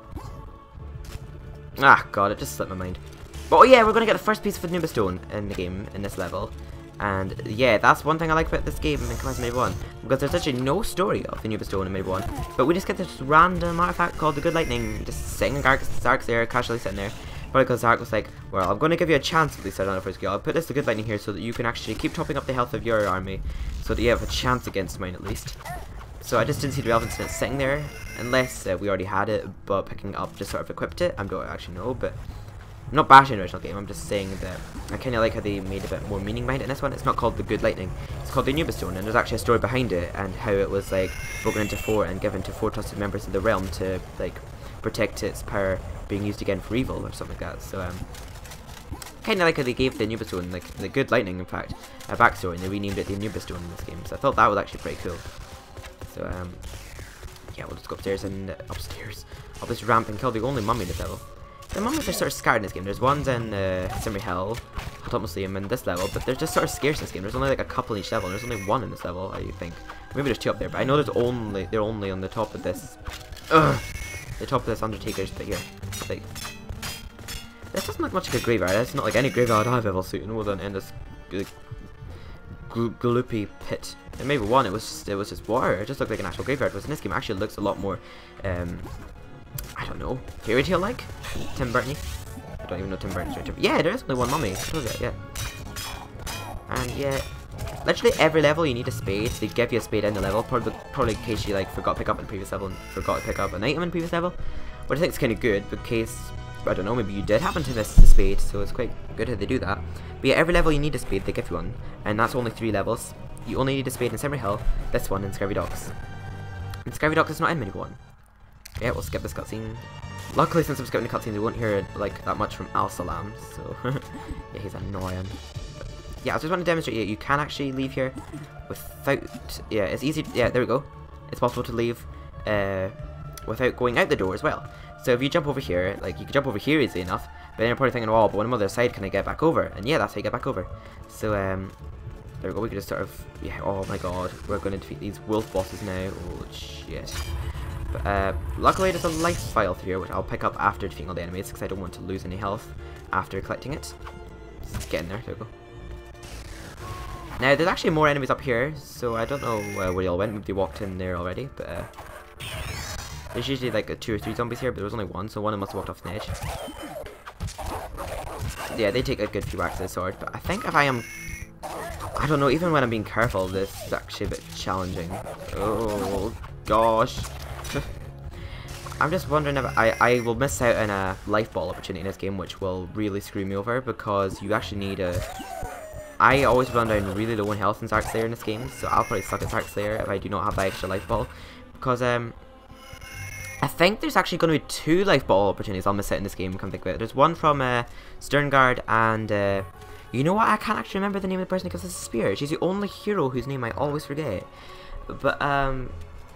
Ah, God, it just slipped my mind. But oh yeah, we're going to get the first piece of Nuba Stone in the game, in this level. And yeah, that's one thing I like about this game in comparison to MediEvil one. Because there's actually no story of the Nuba Stone in MediEvil one. But we just get this random artifact called the Good Lightning, just sitting in Zark's there, casually sitting there. Probably because Zark was like, well, I'm going to give you a chance at least, I don't know first. I'll put this the Good Lightning here so that you can actually keep topping up the health of your army. So that you have a chance against mine at least. So I just didn't see the relevance in it sitting there. Unless uh, we already had it, but picking it up just sort of equipped it. I don't actually know, but... I'm not bashing the original game, I'm just saying that I kind of like how they made a bit more meaning behind it in this one. It's not called the Good Lightning, it's called the Nuba Stone, and there's actually a story behind it, and how it was like broken into four and given to four trusted members of the realm to like protect its power being used again for evil or something like that. So um, kind of like how they gave the Nuba Stone, like the Good Lightning in fact, a backstory, and they renamed it the Nuba Stone in this game. So I thought that was actually pretty cool. So um, yeah, we'll just go upstairs and uh, upstairs up this ramp and kill the only mummy in this level. The mummies are sort of scattered in this game. There's ones in uh, Considerably Hell, Hilltop Museum in this level, but they're just sort of scarce in this game. There's only like a couple in each level, and there's only one in this level, I think. Maybe there's two up there, but I know there's only they're only on the top of this. Ugh, the top of this Undertaker's bit here. Like, this doesn't look much like a graveyard. It's not like any graveyard I've ever seen. Well done in this like, gloopy pit. In maybe one, it was just, it was just water. It just looked like an actual graveyard. Whereas in this game, it actually looks a lot more. Um, I don't know, fairy tale like? Tim Burton-y? I don't even know Tim Burton's right. Yeah, there is only one mummy. I told you, yeah. And yeah, literally every level you need a spade. They give you a spade in the level, probably probably in case you like forgot to pick up in the previous level and forgot to pick up an item in the previous level. But I think it's kind of good because I don't know, maybe you did happen to miss the spade, so it's quite good how they do that. But yeah, every level you need a spade, they give you one, and that's only three levels. You only need a spade in Considerably Hell, this one in Scurvy Docks. And Scurvy Docks is not in MediEvil one. Yeah, we'll skip this cutscene. Luckily, since I'm skipping the cutscenes, we won't hear like that much from Al Salam, so yeah, he's annoying. But, yeah, I just want to demonstrate you. You can actually leave here without. Yeah, it's easy. Yeah, there we go. It's possible to leave uh, without going out the door as well. So if you jump over here, like you can jump over here easily enough. But then you're probably thinking, oh, but when I'm on the other side, can I get back over? And yeah, that's how you get back over. So um, there we go. We can just sort of. Yeah. Oh my God, we're going to defeat these wolf bosses now. Oh shit. But, uh, luckily there's a life file through here, which I'll pick up after defeating all the enemies, because I don't want to lose any health after collecting it. Just get in there, there we go. Now, there's actually more enemies up here, so I don't know uh, where they all went. Maybe they walked in there already, but, uh, there's usually like uh, two or three zombies here, but there was only one, so one of them must have walked off the edge. Yeah, they take a good few whacks of the sword, but I think if I am... I don't know, even when I'm being careful, this is actually a bit challenging. Oh, gosh. I'm just wondering if I, I will miss out on a life ball opportunity in this game, which will really screw me over, because you actually need a... I always run down really low in health in Zark Slayer in this game, so I'll probably suck at Zark Slayer if I do not have that extra life ball, because um, I think there's actually going to be two life ball opportunities I'll miss out in this game, come think of it. There's one from uh, Sterngard, and uh, you know what, I can't actually remember the name of the person because it's a spear. She's the only hero whose name I always forget. But um...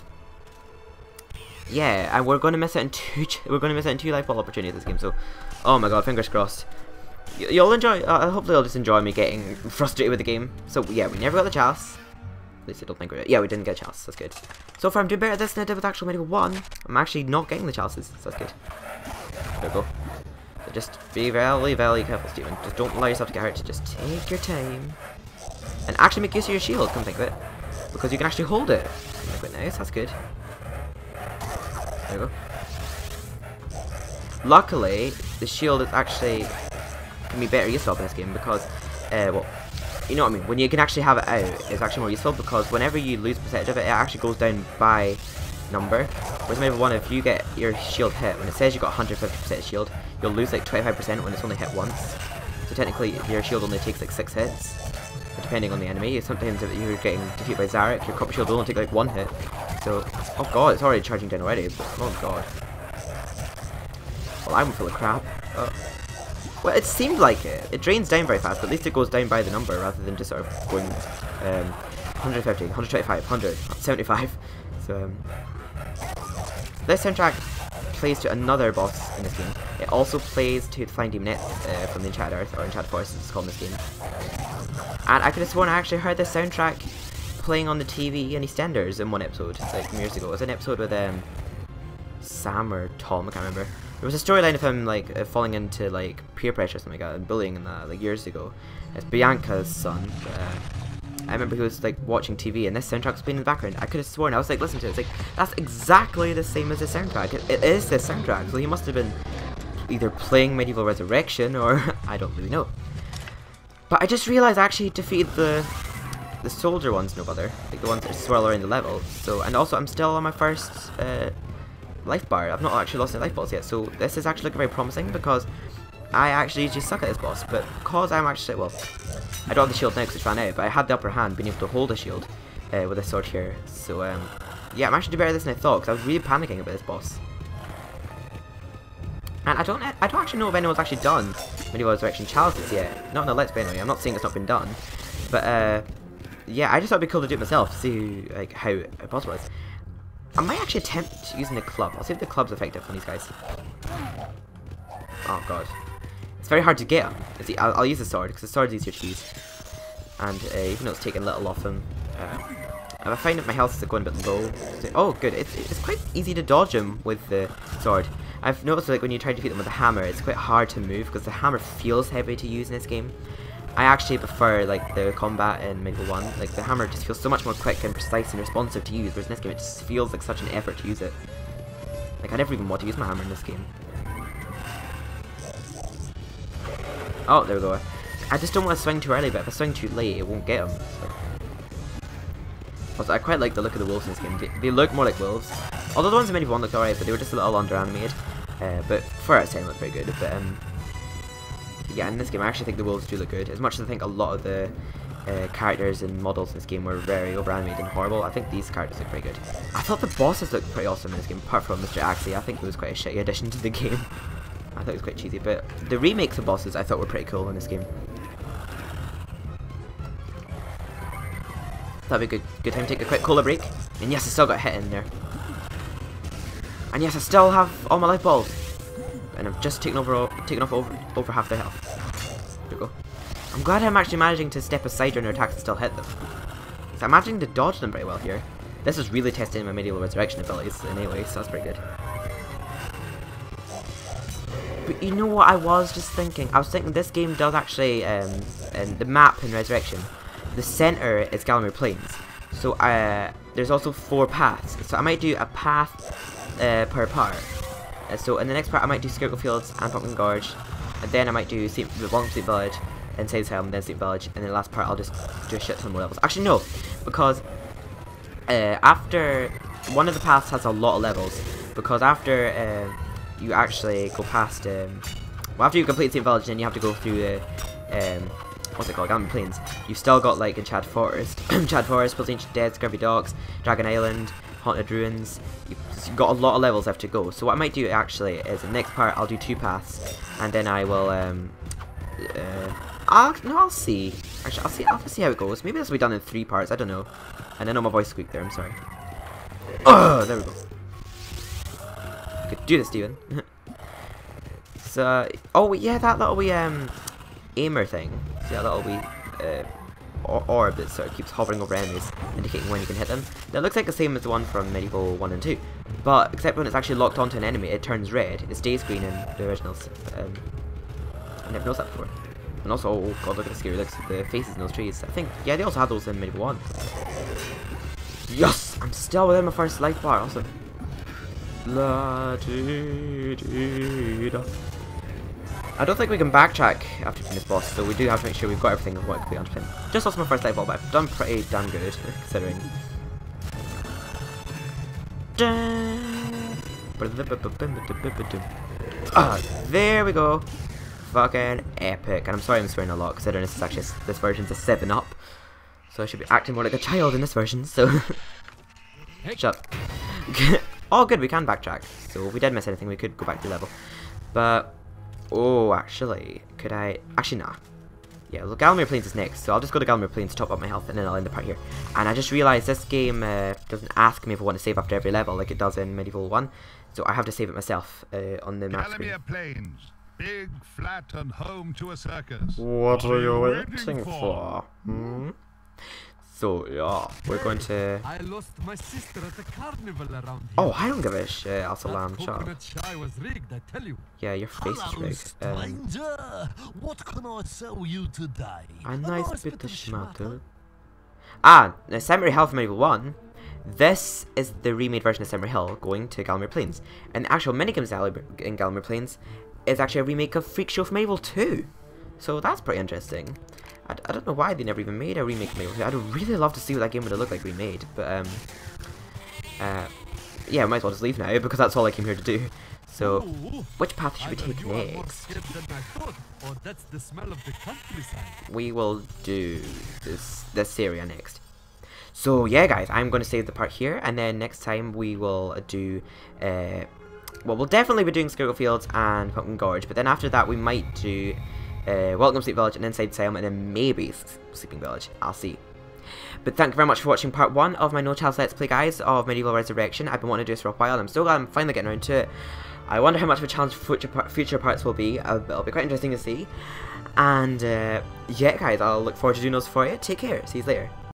yeah, and we're going to miss out on two. We're going to miss out on two life ball opportunities this game. So, oh my God, fingers crossed. Y you'll enjoy. Uh, hopefully, you'll just enjoy me getting frustrated with the game. So yeah, we never got the chalice. At least I don't think we. Yeah, we didn't get a chalice. That's good. So far, I'm doing better at this than I did with actual MediEvil one. I'm actually not getting the chalices. So that's good. There we go. So just be very, very careful, Stephen. Just don't allow yourself to get hurt. Just take your time and actually make use of your shield. Come think of it, because you can actually hold it. Quite nice. That's good. There we go. Luckily, the shield is actually can be better useful in this game because, uh, well, you know what I mean. When you can actually have it out, it's actually more useful because whenever you lose percentage of it, it actually goes down by number. Whereas maybe one, if you get your shield hit, when it says you got one hundred fifty percent shield, you'll lose like twenty-five percent when it's only hit once. So technically, your shield only takes like six hits, depending on the enemy. Sometimes if you're getting defeated by Zarek, your copper shield will only take like one hit. So, oh God, it's already charging down already. But, oh God. Well, I'm full of crap. Oh. Well, it seemed like it. It drains down very fast, but at least it goes down by the number rather than just sort of going um, one fifty, one twenty-five, one hundred, seventy-five. So, um, this soundtrack plays to another boss in this game. It also plays to the Flying Demonette uh, from the Enchanted Earth, or Enchanted Forest as it's called in this game. And I could have sworn I actually heard this soundtrack playing on the T V in EastEnders in one episode, like years ago. It was an episode with um, Sam or Tom, I can't remember. There was a storyline of him like uh, falling into like peer pressure or something like that, and bullying and that, like years ago. It's Bianca's son. Uh, I remember he was like watching T V and this soundtrack was playing in the background. I could have sworn, I was like listening to it, it's like, that's exactly the same as the soundtrack. It, it is the soundtrack, so he must have been either playing Medieval Resurrection or I don't really know. But I just realised I actually defeated the the soldier ones no bother, like the ones that swirl around the level. So, and also I'm still on my first uh, life bar. I've not actually lost any life balls yet, so this is actually looking very promising because I actually just suck at this boss. But because I'm actually, well, I don't have the shield now because it's ran out, but I had the upper hand being able to hold a shield uh, with this sword here. So um, yeah, I'm actually doing better at this than I thought because I was really panicking about this boss. And I don't, I don't actually know if anyone's actually done Medieval Resurrection Chalices yet. Not in the Let's Play anyway. I'm not saying it's not been done, but uh, yeah, I just thought it'd be cool to do it myself, to see like how possible it is. I might actually attempt using the club. I'll see if the club's effective on these guys. Oh god, it's very hard to get him. See, I'll, I'll use the sword because the sword's easier to use, and uh, even though it's taking a little off him, uh, I find that my health is going a bit low. So, oh, good. It's it's quite easy to dodge him with the sword. I've noticed like when you try to defeat them with a hammer, it's quite hard to move because the hammer feels heavy to use in this game. I actually prefer like the combat in Medieval one. Like the hammer just feels so much more quick and precise and responsive to use, whereas in this game it just feels like such an effort to use it. Like I never even want to use my hammer in this game. Oh, there we go. I just don't want to swing too early, but if I swing too late, it won't get him. So. Also, I quite like the look of the wolves in this game. They, they look more like wolves. Although the ones in Medieval one looked alright, but they were just a little under animated. Uh, but four out of ten looked pretty good. But um, yeah, in this game I actually think the wolves do look good. As much as I think a lot of the uh, characters and models in this game were very over animated and horrible, I think these characters look pretty good. I thought the bosses looked pretty awesome in this game, apart from Mister Axie. I think he was quite a shitty addition to the game. I thought it was quite cheesy, but the remakes of bosses I thought were pretty cool in this game. That'd be a good, good time to take a quick cola break. And yes, I still got hit in there. And yes, I still have all my life balls. And I've just taken over, taken off over, over half their health. There we go. I'm glad I'm actually managing to step aside during their attacks and still hit them. So I'm managing to dodge them pretty well here. This is really testing my Medieval Resurrection abilities anyway, so that's pretty good. But you know what I was just thinking? I was thinking this game does actually, um, and the map in Resurrection, the center is Gallimere Plains. So uh, there's also four paths. So I might do a path uh, per part. Uh, so in the next part I might do Scarecrow Fields and Pumpkin Gorge. And then I might do Saint Long Saint Village, and Saint's Helm, then Saint Village. And then the last part I'll just do a shit ton more levels. Actually no, because uh, after, one of the paths has a lot of levels. Because after uh, you actually go past, um, well after you complete Saint Village, then you have to go through the, um, what's it called, Gallimere Plains. You've still got like Enchanted Forest, Enchanted Forest, Pills Ancient Dead, Scurvy Docks, Dragon Island, Haunted Ruins. You've got a lot of levels left to go. So what I might do actually is the next part I'll do two paths, and then I will, um, uh, I'll, no, I'll see. Actually, I'll see, I'll see how it goes. Maybe this will be done in three parts, I don't know. And I know my voice squeaked there, I'm sorry. Oh, there we go. You could do this, Steven. So, oh yeah, that little wee, um, aimer thing. See that little wee uh, or orb that sort of keeps hovering over enemies, indicating when you can hit them. That looks like the same as the one from Medieval one and two, but except when it's actually locked onto an enemy, it turns red. It stays green in the originals. Um, I never noticed that before. And also, oh god, look at the scary looks of the faces in those trees. I think, yeah, they also had those in Medieval one. Yes! I'm still within my first life bar, awesome. La -dee -dee -da. I don't think we can backtrack after doing this boss, so we do have to make sure we've got everything of what could be on pin. Just lost my first life ball, but I've done pretty damn good, considering. Ah, there we go. Fucking epic. And I'm sorry I'm swearing a lot, considering this is actually, this version's a seven up. So I should be acting more like a child in this version, so. Shut up. Oh good, we can backtrack. So if we did miss anything, we could go back to the level. But, oh, actually, could I, actually, nah. Yeah, look, Gallimere Plains is next, so I'll just go to Gallimere Plains to top up my health, and then I'll end the part here. And I just realised this game uh, doesn't ask me if I want to save after every level, like it does in MediEvil one. So I have to save it myself uh, on the map screen. Gallimere Plains, big, flat, and home to a circus. What are you waiting waiting for? for? Hmm? So, yeah, we're going to... I lost my sister at the carnival around here. Oh, I don't give a shit, I'll That salam, shut up. coconut chai was rigged, I tell you. Yeah, your face Hello, is rigged. Um, stranger. What can I sell you today? a nice bit of schmatter. Ah, the Cemetery Hill from MediEvil one. This is the remade version of Cemetery Hill going to Gallimere Plains. And the actual minigames in Gallimere Plains is actually a remake of Freak Show from MediEvil two. So that's pretty interesting. I, I don't know why they never even made a remake of MediEvil two. I'd really love to see what that game would have looked like remade. But, um... Uh... Yeah, I might as well just leave now, because that's all I came here to do. So, which path should we Either take you are more next? scared than I thought, or that's the smell of the countryside. We will do this this area next. So yeah, guys, I'm going to save the part here, and then next time we will do, uh, well, we'll definitely be doing Squirrel Fields and Pumpkin Gorge, but then after that we might do uh, Welcome Sleep Village and Inside Salem, and then maybe S Sleeping Village. I'll see. But thank you very much for watching part one of my No Chalice Let's Play, guys, of MediEvil Resurrection. I've been wanting to do this for a while, and I'm so glad I'm finally getting around to it. I wonder how much of a challenge future, par future parts will be. Uh, it'll be quite interesting to see. And, uh, yeah, guys, I'll look forward to doing those for you. Take care. See you later.